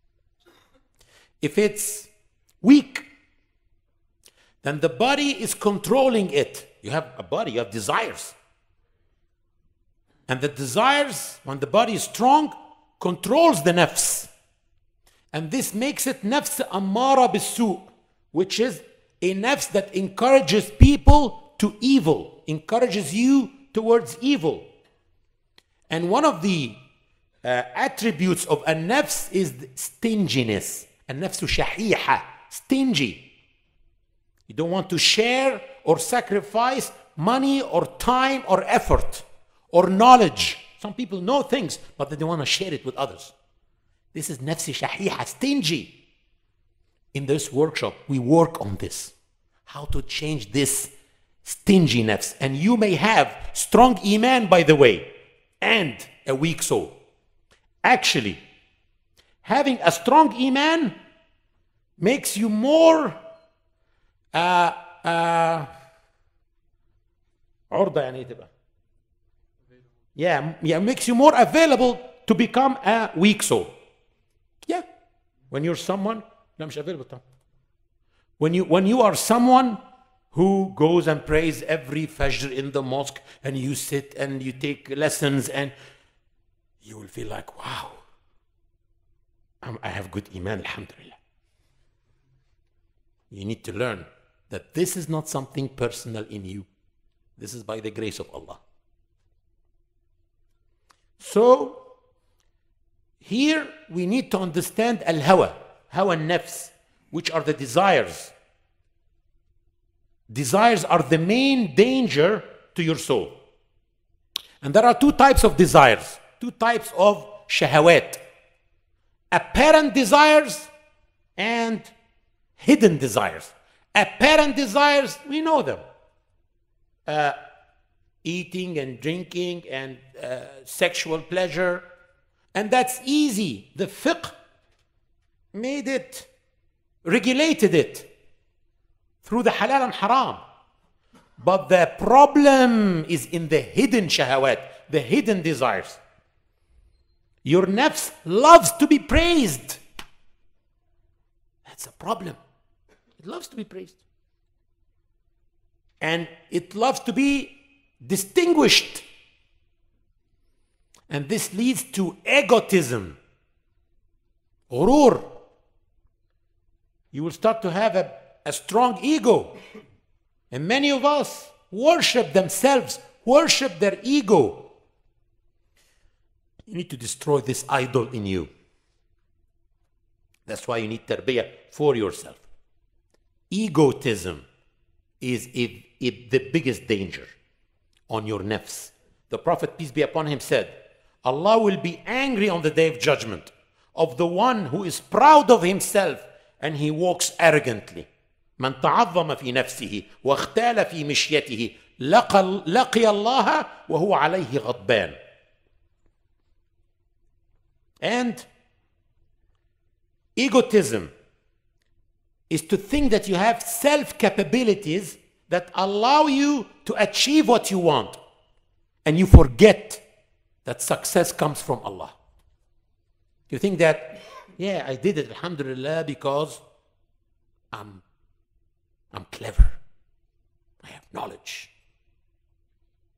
if it's weak, then the body is controlling it. You have a body, you have desires. And the desires, when the body is strong, controls the nafs. And this makes it nafs ammara bisu, which is a nafs that encourages people to evil, encourages you towards evil. And one of the uh, attributes of a nafs is stinginess. A nafsu shahiha, stingy. You don't want to share or sacrifice money or time or effort or knowledge. Some people know things, but they don't want to share it with others. This is nafsi shahiha, stingy. In this workshop, we work on this. How to change this stingy nafs. And you may have strong iman, by the way, and a weak soul. Actually, having a strong iman makes you more uh, uh, عرضة يعني تبقى. Yeah, yeah, makes you more available to become a weak soul. Yeah, when you're someone, لا مش available. When you when you are someone who goes and prays every Fajr in the mosque, and you sit and you take lessons, and you will feel like, wow, I'm, I have good iman, alhamdulillah. You need to learn that this is not something personal in you. This is by the grace of Allah. So, here we need to understand al-hawa, hawa nafs, which are the desires. Desires are the main danger to your soul. And there are two types of desires, two types of shahawat. Apparent desires and hidden desires. Apparent desires, we know them. Uh, eating and drinking and uh, sexual pleasure. And that's easy. The fiqh made it, regulated it through the halal and haram. But the problem is in the hidden shahawat, the hidden desires. Your nafs loves to be praised. That's a problem. It loves to be praised. And it loves to be distinguished. And this leads to egotism. Ghurur. You will start to have a, a strong ego. And many of us worship themselves, worship their ego. You need to destroy this idol in you. That's why you need tarbiyah for yourself. Egotism is a, a, the biggest danger on your nafs. The Prophet, peace be upon him, said, Allah will be angry on the day of judgment of the one who is proud of himself and he walks arrogantly. من تعظم في نفسه واختال في مشيته لقى, لقي الله وهو عليه غضبان. And egotism is to think that you have self-capabilities that allow you to achieve what you want. And you forget that success comes from Allah. You think that, yeah, I did it, alhamdulillah, because I'm, I'm clever. I have knowledge.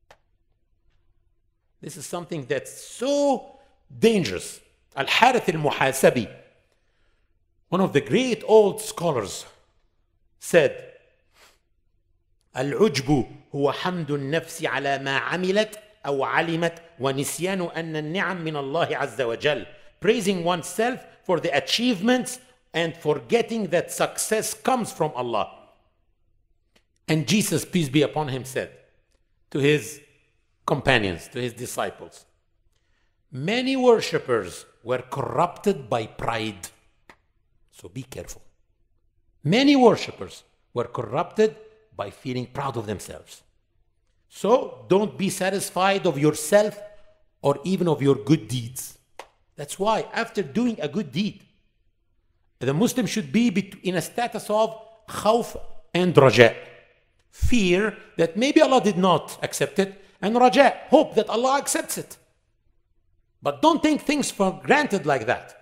This is something that's so dangerous. Al-Harith al-Muhasabi, one of the great old scholars, said, العجب هو حمد النفس على ما عملت أو علمت ونسيان أن النعم من الله عز وجل. Praising oneself for the achievements and forgetting that success comes from Allah. And Jesus, peace be upon him, said to his companions, to his disciples, many worshippers were corrupted by pride. So be careful. Many worshippers were corrupted by feeling proud of themselves. So don't be satisfied of yourself or even of your good deeds. That's why after doing a good deed, the Muslim should be in a status of khawf and raja. Fear that maybe Allah did not accept it, and raja, hope that Allah accepts it. But don't take things for granted like that.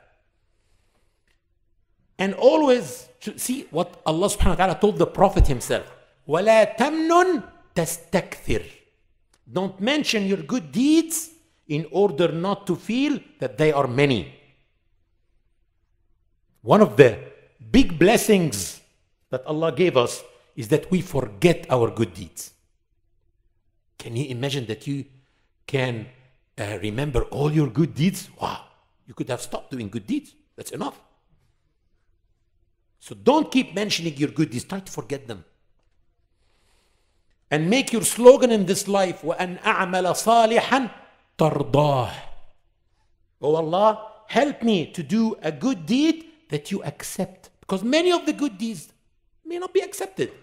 And always see what Allah subhanahu wa ta'ala told the Prophet himself. وَلَا تَمْنُن تَسْتَكْثِرْ. Don't mention your good deeds in order not to feel that they are many. One of the big blessings that Allah gave us is that we forget our good deeds. Can you imagine that you can uh, remember all your good deeds? Wow, you could have stopped doing good deeds. That's enough. So don't keep mentioning your good deeds. Try to forget them. And make your slogan in this life, وَأَنْ أَعْمَلَ صَالِحًا تَرْضَاهُ. Oh Allah, help me to do a good deed that you accept. Because many of the good deeds may not be accepted.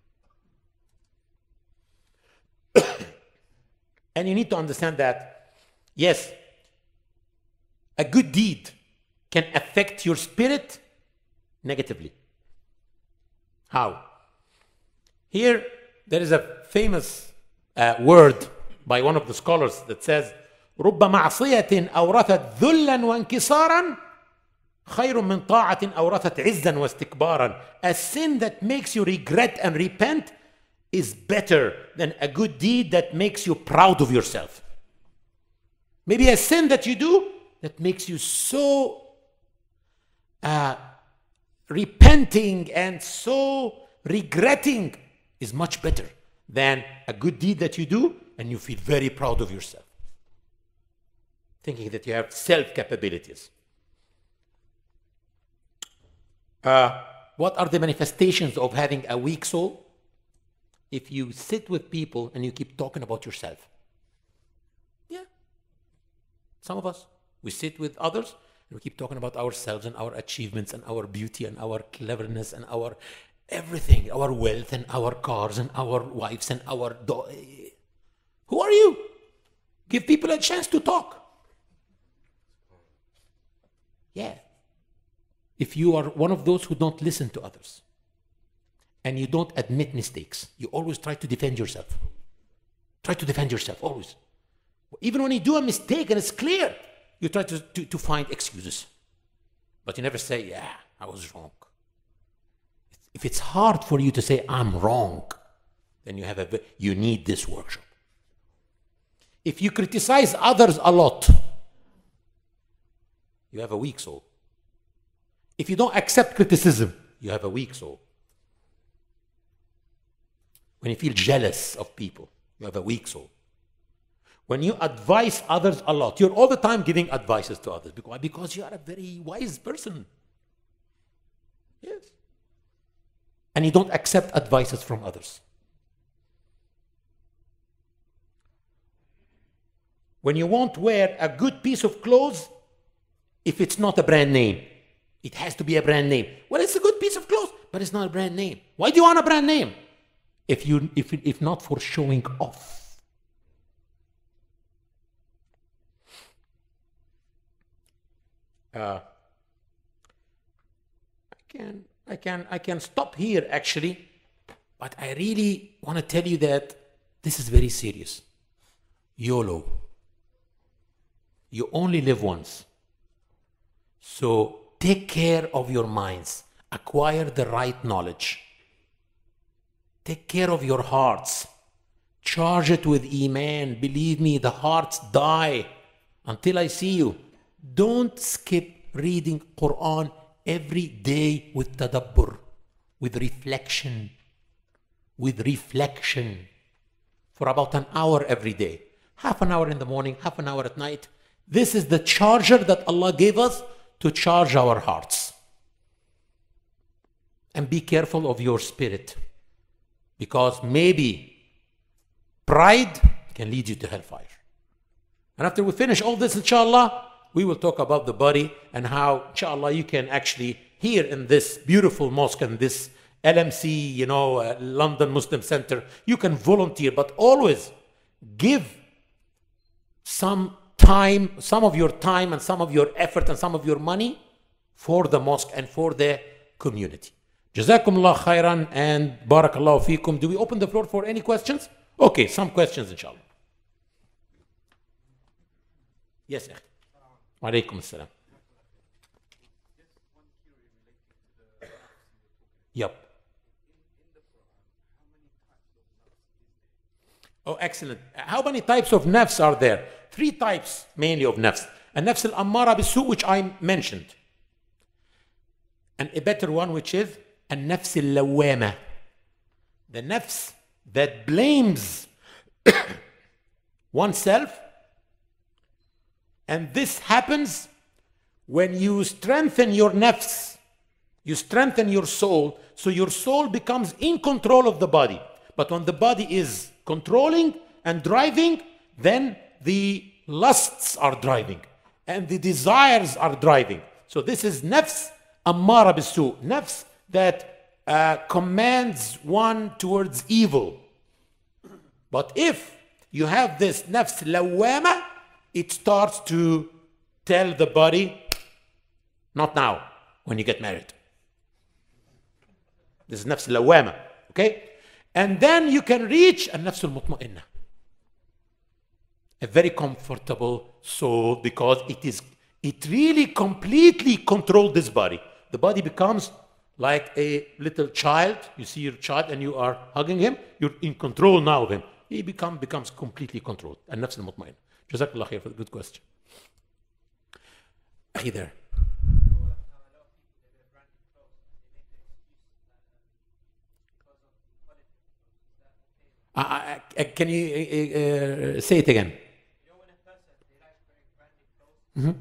And you need to understand that, yes, a good deed can affect your spirit negatively. How? Here, there is a famous uh, word by one of the scholars that says, رُبَّ مَعْصِيَةٍ أَوْرَثَتْ ذُلًّا وَانْكِسَارًا خَيْرٌ مِّن طَاعَةٍ أَوْرَثَتْ عِزًّا وَاسْتِكْبَارًا. A sin that makes you regret and repent is better than a good deed that makes you proud of yourself. Maybe a sin that you do that makes you so uh, repenting and so regretting is much better than a good deed that you do and you feel very proud of yourself, thinking that you have self-capabilities. Uh, what are the manifestations of having a weak soul? If you sit with people and you keep talking about yourself. Yeah. Some of us, we sit with others and we keep talking about ourselves and our achievements and our beauty and our cleverness and our everything, our wealth and our cars and our wives and our do- Who are you? Give people a chance to talk. Yeah. If you are one of those who don't listen to others and you don't admit mistakes, you always try to defend yourself. Try to defend yourself, always. Even when you do a mistake and it's clear, you try to, to, to find excuses. But you never say, yeah, I was wrong. If it's hard for you to say, I'm wrong, then you have a, you need this workshop. If you criticize others a lot, you have a weak soul. If you don't accept criticism, you have a weak soul. When you feel jealous of people, you have a weak soul. When you advise others a lot, you're all the time giving advices to others. Because, because you are a very wise person. Yes. And you don't accept advices from others. When you won't wear a good piece of clothes, if it's not a brand name, it has to be a brand name. Well, it's a good piece of clothes, but it's not a brand name. Why do you want a brand name? If you, if, if not for showing off. Uh, I can, I can, I can stop here actually, but I really want to tell you that this is very serious. YOLO. You only live once. So take care of your minds. Acquire the right knowledge. Take care of your hearts. Charge it with Iman. Believe me, the hearts die until I see you. Don't skip reading Quran every day with tadabbur, with reflection, with reflection for about an hour every day. Half an hour in the morning, half an hour at night. This is the charger that Allah gave us to charge our hearts. And be careful of your spirit, because maybe pride can lead you to hellfire. And after we finish all this, inshallah, we will talk about the body and how, inshallah, you can actually, here in this beautiful mosque and this L M C, you know, uh, London Muslim Center, you can volunteer, but always give some time, some of your time and some of your effort and some of your money for the mosque and for the community. Jazakumullah khairan and barakallahu feekum. Do we open the floor for any questions? Okay, some questions, inshallah. Yes, akhi. Wa alaikum assalam. Yep. Oh, excellent. How many types of nafs are there? Three types mainly of nafs. A nafs al-ammara bis-su', which I mentioned. And a better one, which is a nafs al-lawwama. The nafs that blames oneself. And this happens when you strengthen your nafs. You strengthen your soul, so your soul becomes in control of the body. But when the body is controlling and driving, then the lusts are driving and the desires are driving. So this is nafs ammara bis-su', nafs that uh, commands one towards evil. But if you have this nafs lawwama, it starts to tell the body, not now, when you get married. This is nafs lawwama, okay? And then you can reach a nafs al-mutma'inna, a very comfortable soul, because it is it really completely controls this body. The body becomes like a little child. You see your child and you are hugging him, you're in control now of him. He become, becomes completely controlled. And nafs al-mutma'inna. Jazakallah khair for the good question. Are you there? Uh, uh, can you uh, uh, say it again? Mm-hmm.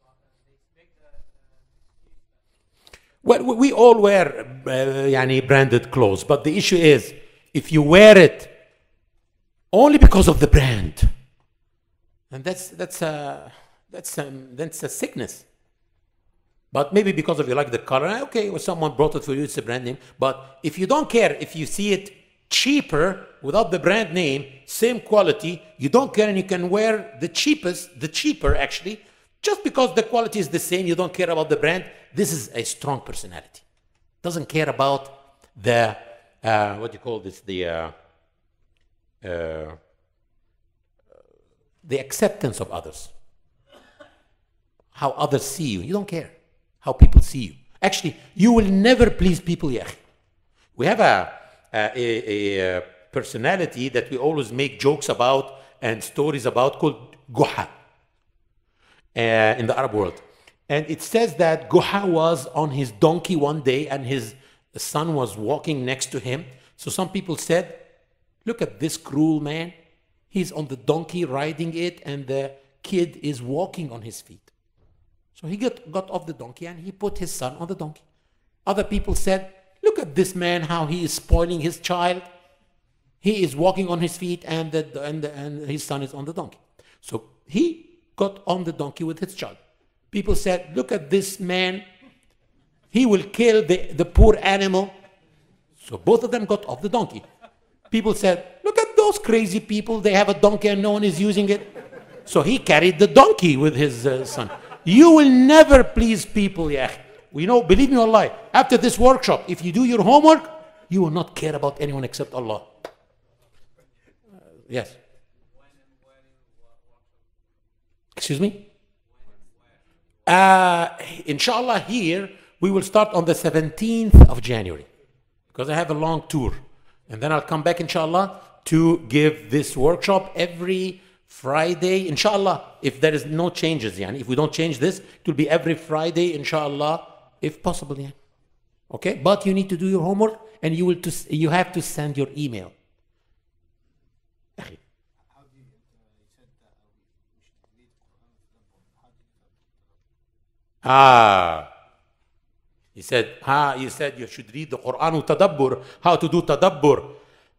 Well, we all wear uh, yani branded clothes, but the issue is, if you wear it only because of the brand, and that's that's a that's a, that's a sickness. But maybe because of you like the color, okay, well, someone brought it for you, it's a brand name. But if you don't care, if you see it cheaper without the brand name, same quality, you don't care, and you can wear the cheapest, the cheaper actually, just because the quality is the same, you don't care about the brand. This is a strong personality. Doesn't care about the, uh, what do you call this, the, uh, uh, the acceptance of others. How others see you. You don't care how people see you. Actually, you will never please people, ya akhi. We have a, a, a, a personality that we always make jokes about and stories about called Guha uh, in the Arab world. And it says that Guha was on his donkey one day and his son was walking next to him. So some people said, look at this cruel man. He's on the donkey riding it and the kid is walking on his feet. So he got, got off the donkey and he put his son on the donkey. Other people said, look at this man, how he is spoiling his child. He is walking on his feet and, the, and, the, and his son is on the donkey. So he got on the donkey with his child. People said, look at this man. He will kill the, the poor animal. So both of them got off the donkey. People said, look at those crazy people. They have a donkey and no one is using it. So he carried the donkey with his uh, son. You will never please people, ya akhi. We know, believe me, Allah, after this workshop, if you do your homework, you will not care about anyone except Allah. Uh, yes. Excuse me? Uh, inshallah, here, we will start on the seventeenth of January, because I have a long tour. And then I'll come back, inshallah, to give this workshop every Friday, inshallah, if there is no changes. Yani, if we don't change this, it will be every Friday, inshallah, if possible. Yani. Okay, but you need to do your homework, and you will to, you have to send your email. Ah, he said, ah, you said you should read the Quran with tadabbur. How to do tadabbur?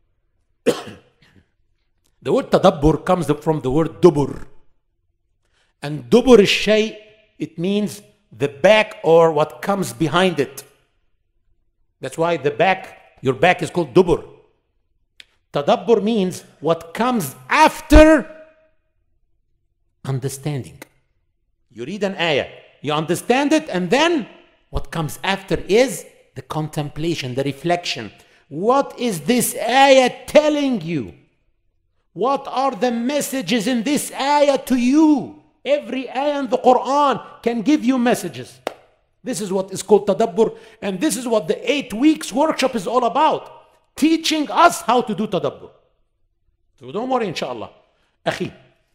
The word tadabbur comes from the word dubur. And dubur is shay, it means the back or what comes behind it. That's why the back, your back is called dubur. Tadabbur means what comes after understanding. You read an ayah, you understand it, and then what comes after is the contemplation, the reflection. What is this ayah telling you? What are the messages in this ayah to you? Every ayah in the Quran can give you messages. This is what is called tadabbur, and this is what the eight weeks workshop is all about. Teaching us how to do tadabbur. So don't worry, inshallah. Akhi.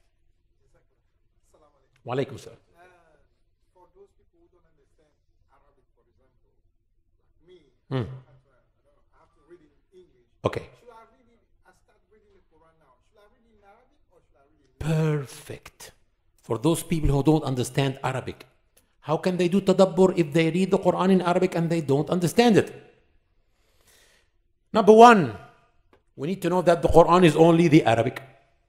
Wa alaikum salam. For those people who don't understand Arabic, for example, like me, Hmm. I have to read it in English. Okay. Should I read it? I start reading the Quran now. Should I read it in Arabic or should I read it in Perfect. For those people who don't understand Arabic, how can they do tadabbur if they read the Quran in Arabic and they don't understand it? Number one, we need to know that the Quran is only the Arabic.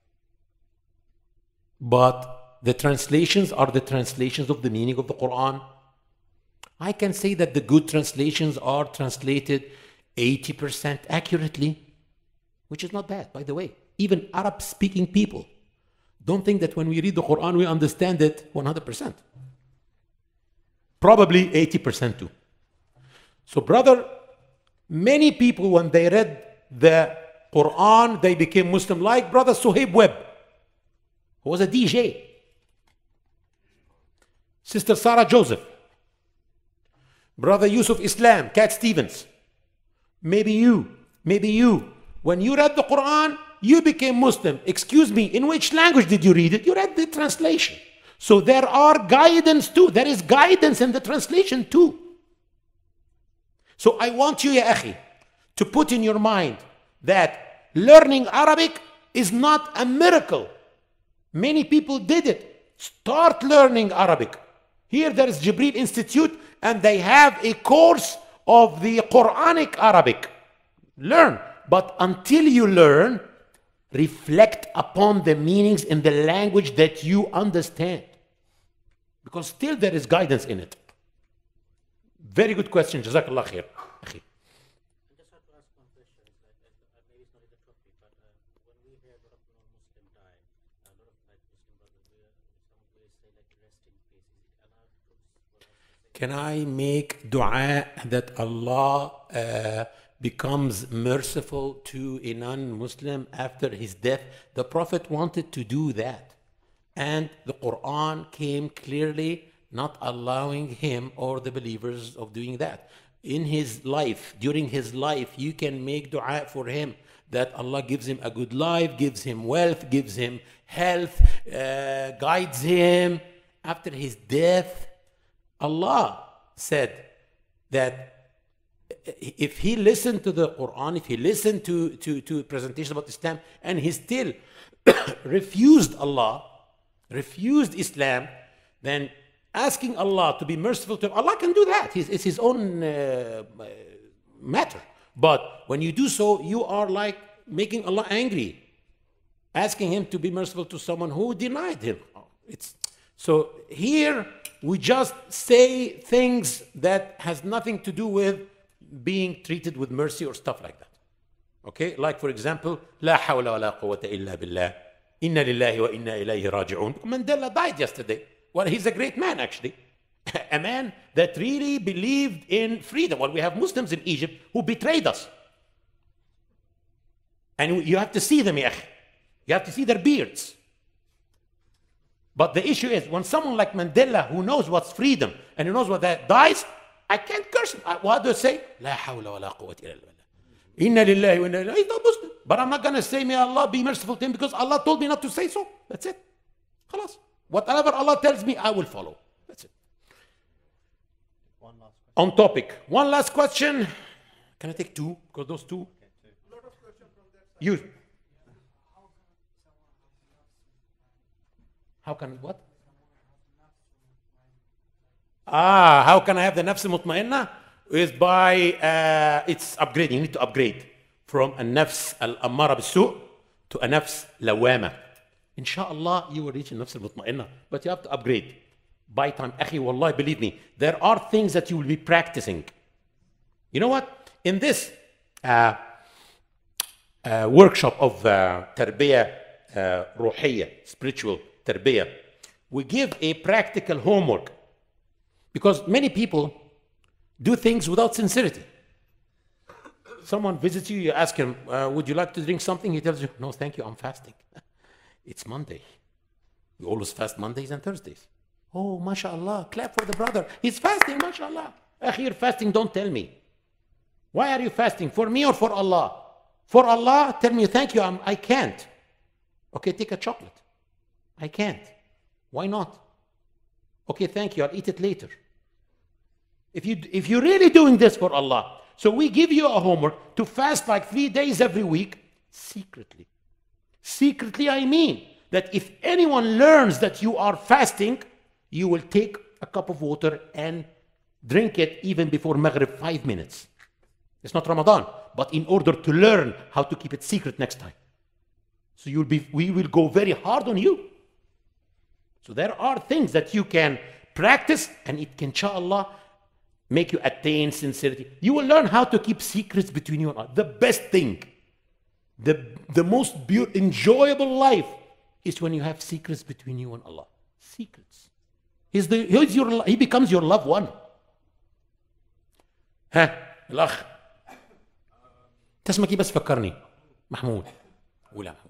But the translations are the translations of the meaning of the Quran. I can say that the good translations are translated eighty percent accurately, which is not bad, by the way. Even Arab-speaking people don't think that when we read the Quran, we understand it one hundred percent. Probably eighty percent too. So, brother, many people, when they read the Quran, they became Muslim, like Brother Suhaib Webb, who was a D J. Sister Sarah Joseph. Brother Yusuf Islam, Cat Stevens. Maybe you, maybe you. When you read the Quran, you became Muslim. Excuse me, in which language did you read it? You read the translation. So there are guidance too. There is guidance in the translation too. So I want you, ya akhi, to put in your mind that learning Arabic is not a miracle. Many people did it. Start learning Arabic. Here there is Jibreel Institute, and they have a course of the Quranic Arabic. Learn. But until you learn, reflect upon the meanings in the language that you understand. Because still there is guidance in it. Very good question. Jazakallah khair. Akhi. I just have to ask one question. Like, uh, maybe it's not in the topic, but uh, when we hear a lot of non-Muslim die, a lot of like Muslim brothers, we, some of us say like rest in peace. Is it allowed to, for us to say? Can I make dua that Allah uh, becomes merciful to a non-Muslim after his death? The Prophet wanted to do that. And the Quran came clearly not allowing him or the believers of doing that. In his life, during his life, you can make dua for him that Allah gives him a good life, gives him wealth, gives him health, uh, guides him. After his death, Allah said that if he listened to the Quran, if he listened to, to, to presentation about Islam, and he still refused Allah, refused Islam, then asking Allah to be merciful to him, Allah can do that. It's, it's his own uh, matter. But when you do so, you are like making Allah angry, asking him to be merciful to someone who denied him. It's, so here we just say things that has nothing to do with being treated with mercy or stuff like that. Okay, like for example, لا حول ولا قوة إلا بالله إنا لله وإنا إليه راجعون. Mandela died yesterday. Well, he's a great man actually. A man that really believed in freedom. Well, we have Muslims in Egypt who betrayed us. And you have to see them, ya akhi. You have to see their beards. But the issue is, when someone like Mandela, who knows what's freedom and who knows what that dies, I can't curse him. What do I say? لا حول ولا قوة إلا بالله. Inna lillahi wa inna ilayhi. He's not Muslim. But I'm not going to say, may Allah be merciful to him, because Allah told me not to say so. That's it. Khalas. Whatever Allah tells me, I will follow. That's it. One last question. On topic. One last question. Can I take two? Because those two. You. How can what? Ah, how can I have the nafs mutma'inna? Is by, uh, it's upgrading. You need to upgrade from a nafs al-ammara bis-su' to a nafs lawama. Inshallah, you will reach a nafs al-mutma'inna. But you have to upgrade. By time, akhi, wallahi, believe me, there are things that you will be practicing. You know what? In this uh, uh, workshop of uh, Tarbeyah uh, Roheyah, spiritual Tarbiyah, we give a practical homework. Because many people do things without sincerity. Someone visits you, you ask him, uh, would you like to drink something? He tells you, no, thank you, I'm fasting. It's Monday. We always fast Mondays and Thursdays. Oh, mashallah, clap for the brother. He's fasting, mashallah. Akhi, you're fasting, don't tell me. Why are you fasting? For me or for Allah? For Allah, tell me, thank you, I'm, I can't. Okay, take a chocolate. I can't. Why not? Okay, thank you, I'll eat it later. If, you, if you're really doing this for Allah, so we give you a homework to fast like three days every week, secretly. Secretly, I mean that if anyone learns that you are fasting, you will take a cup of water and drink it even before Maghrib, five minutes. It's not Ramadan, but in order to learn how to keep it secret next time. So you'll be, we will go very hard on you. So there are things that you can practice, and it can, inshallah, make you attain sincerity. You will learn how to keep secrets between you and Allah. The best thing, the, the most beautiful, enjoyable life is when you have secrets between you and Allah. Secrets. He's the, he's your, he becomes your loved one. ها الأخ تسمى كي بس فكرني محمود ولا محمود.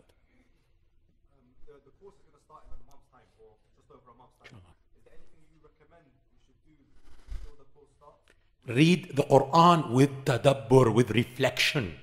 Read the Quran with tadabbur, with reflection.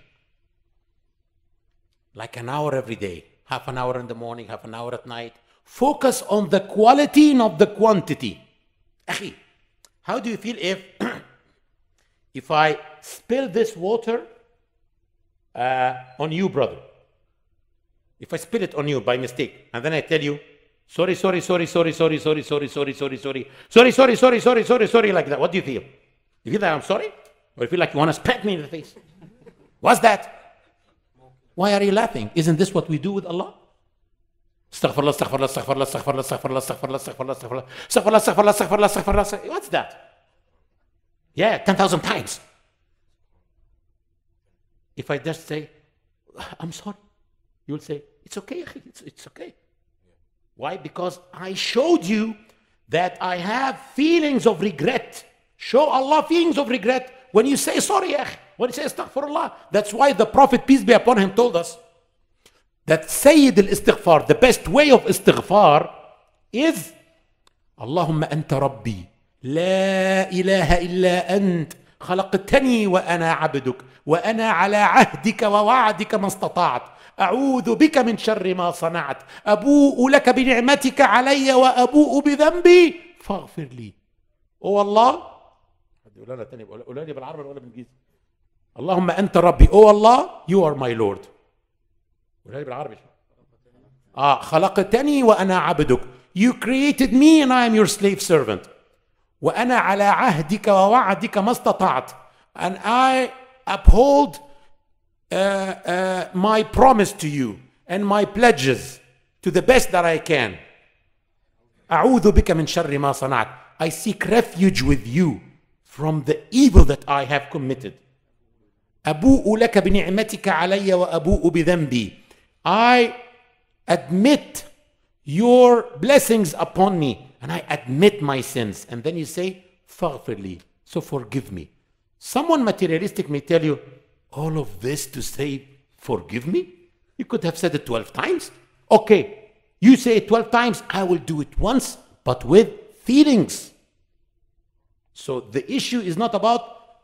Like an hour every day. Half an hour in the morning, half an hour at night. Focus on the quality, not the quantity. Akhi, how do you feel if, if I spill this water uh, on you, brother? If I spill it on you by mistake, and then I tell you, sorry, sorry, sorry, sorry, sorry, sorry, sorry, sorry, sorry, sorry, sorry, sorry, sorry, sorry, sorry, sorry, like that. What do you feel? You feel that I'm sorry? Or you feel like you want to spank me in the face? What's that? Why are you laughing? Isn't this what we do with Allah? Astaghfirullah, astaghfirullah, astaghfirullah, astaghfirullah, astaghfirullah, astaghfirullah, astaghfirullah, astaghfirullah, astaghfirullah, astaghfirullah, astaghfirullah, astaghfirullah. What's that? Yeah, ten thousand times. If I just say, I'm sorry, you will say, it's okay, it's, it's okay. Why? Because I showed you that I have feelings of regret. Show Allah feelings of regret when you say sorry, when you say astaghfirullah. That's why the Prophet, peace be upon him, told us that Sayyid al-Istighfar, the best way of istighfar is Allahumma anta rabbi, la ilaha illa ant, khalaqtani wa ana abduk, wa ana ala ahdika wa wa'adika ma istata'at, a'udhu bika min sharri ma sana'at, abu'u laka bi ni'matika alayya wa abu'u bi dhanbi, faghfir li. Oh Allah, Allahumma anta rabbi, oh Allah, you are my Lord. Ah, khalaqtani wa ana abduk. You created me and I am your slave servant. Wa ana ala ahdika wa wa'adika ma istata'at. And I uphold uh, uh, my promise to you and my pledges to the best that I can. A'udhu bika min sharri ma sana'at. I seek refuge with you from the evil that I have committed. Abu'u laka bi ni'matika alayya wa abu'u bi dhanbi. I admit your blessings upon me and I admit my sins. And then you say, faghfir li, so forgive me. Someone materialistic may tell you, all of this to say, forgive me? You could have said it twelve times. Okay, you say it twelve times, I will do it once, but with feelings. So the issue is not about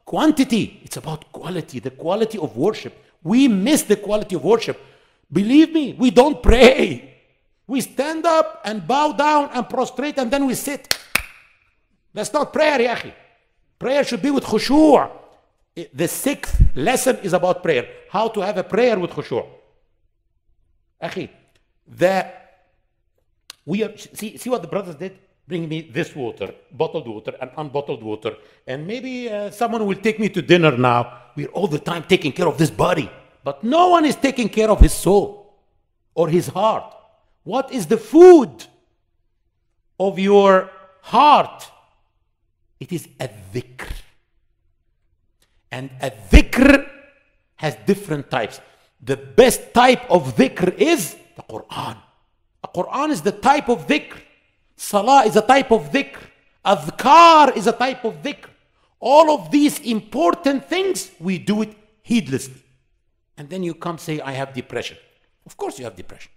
quantity. It's about quality, the quality of worship. We miss the quality of worship. Believe me, we don't pray. We stand up and bow down and prostrate and then we sit. That's not prayer, ya akhi. Prayer should be with khushu'. The sixth lesson is about prayer. How to have a prayer with khushu'. Akhi, the, we are, see, see what the brothers did? Bring me this water, bottled water and unbottled water. And maybe uh, someone will take me to dinner now. We're all the time taking care of this body. But no one is taking care of his soul or his heart. What is the food of your heart? It is a dhikr. And a dhikr has different types. The best type of dhikr is the Quran. The Quran is the type of dhikr. Salah is a type of dhikr. Adhkar is a type of dhikr. All of these important things, we do it heedlessly. And then you come say, I have depression. Of course you have depression.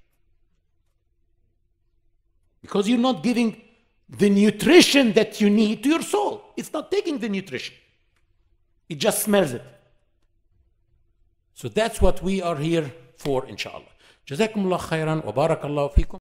Because you're not giving the nutrition that you need to your soul. It's not taking the nutrition. It just smells it. So that's what we are here for, inshallah. Jazakumullah khairan wa barakallahu feekum.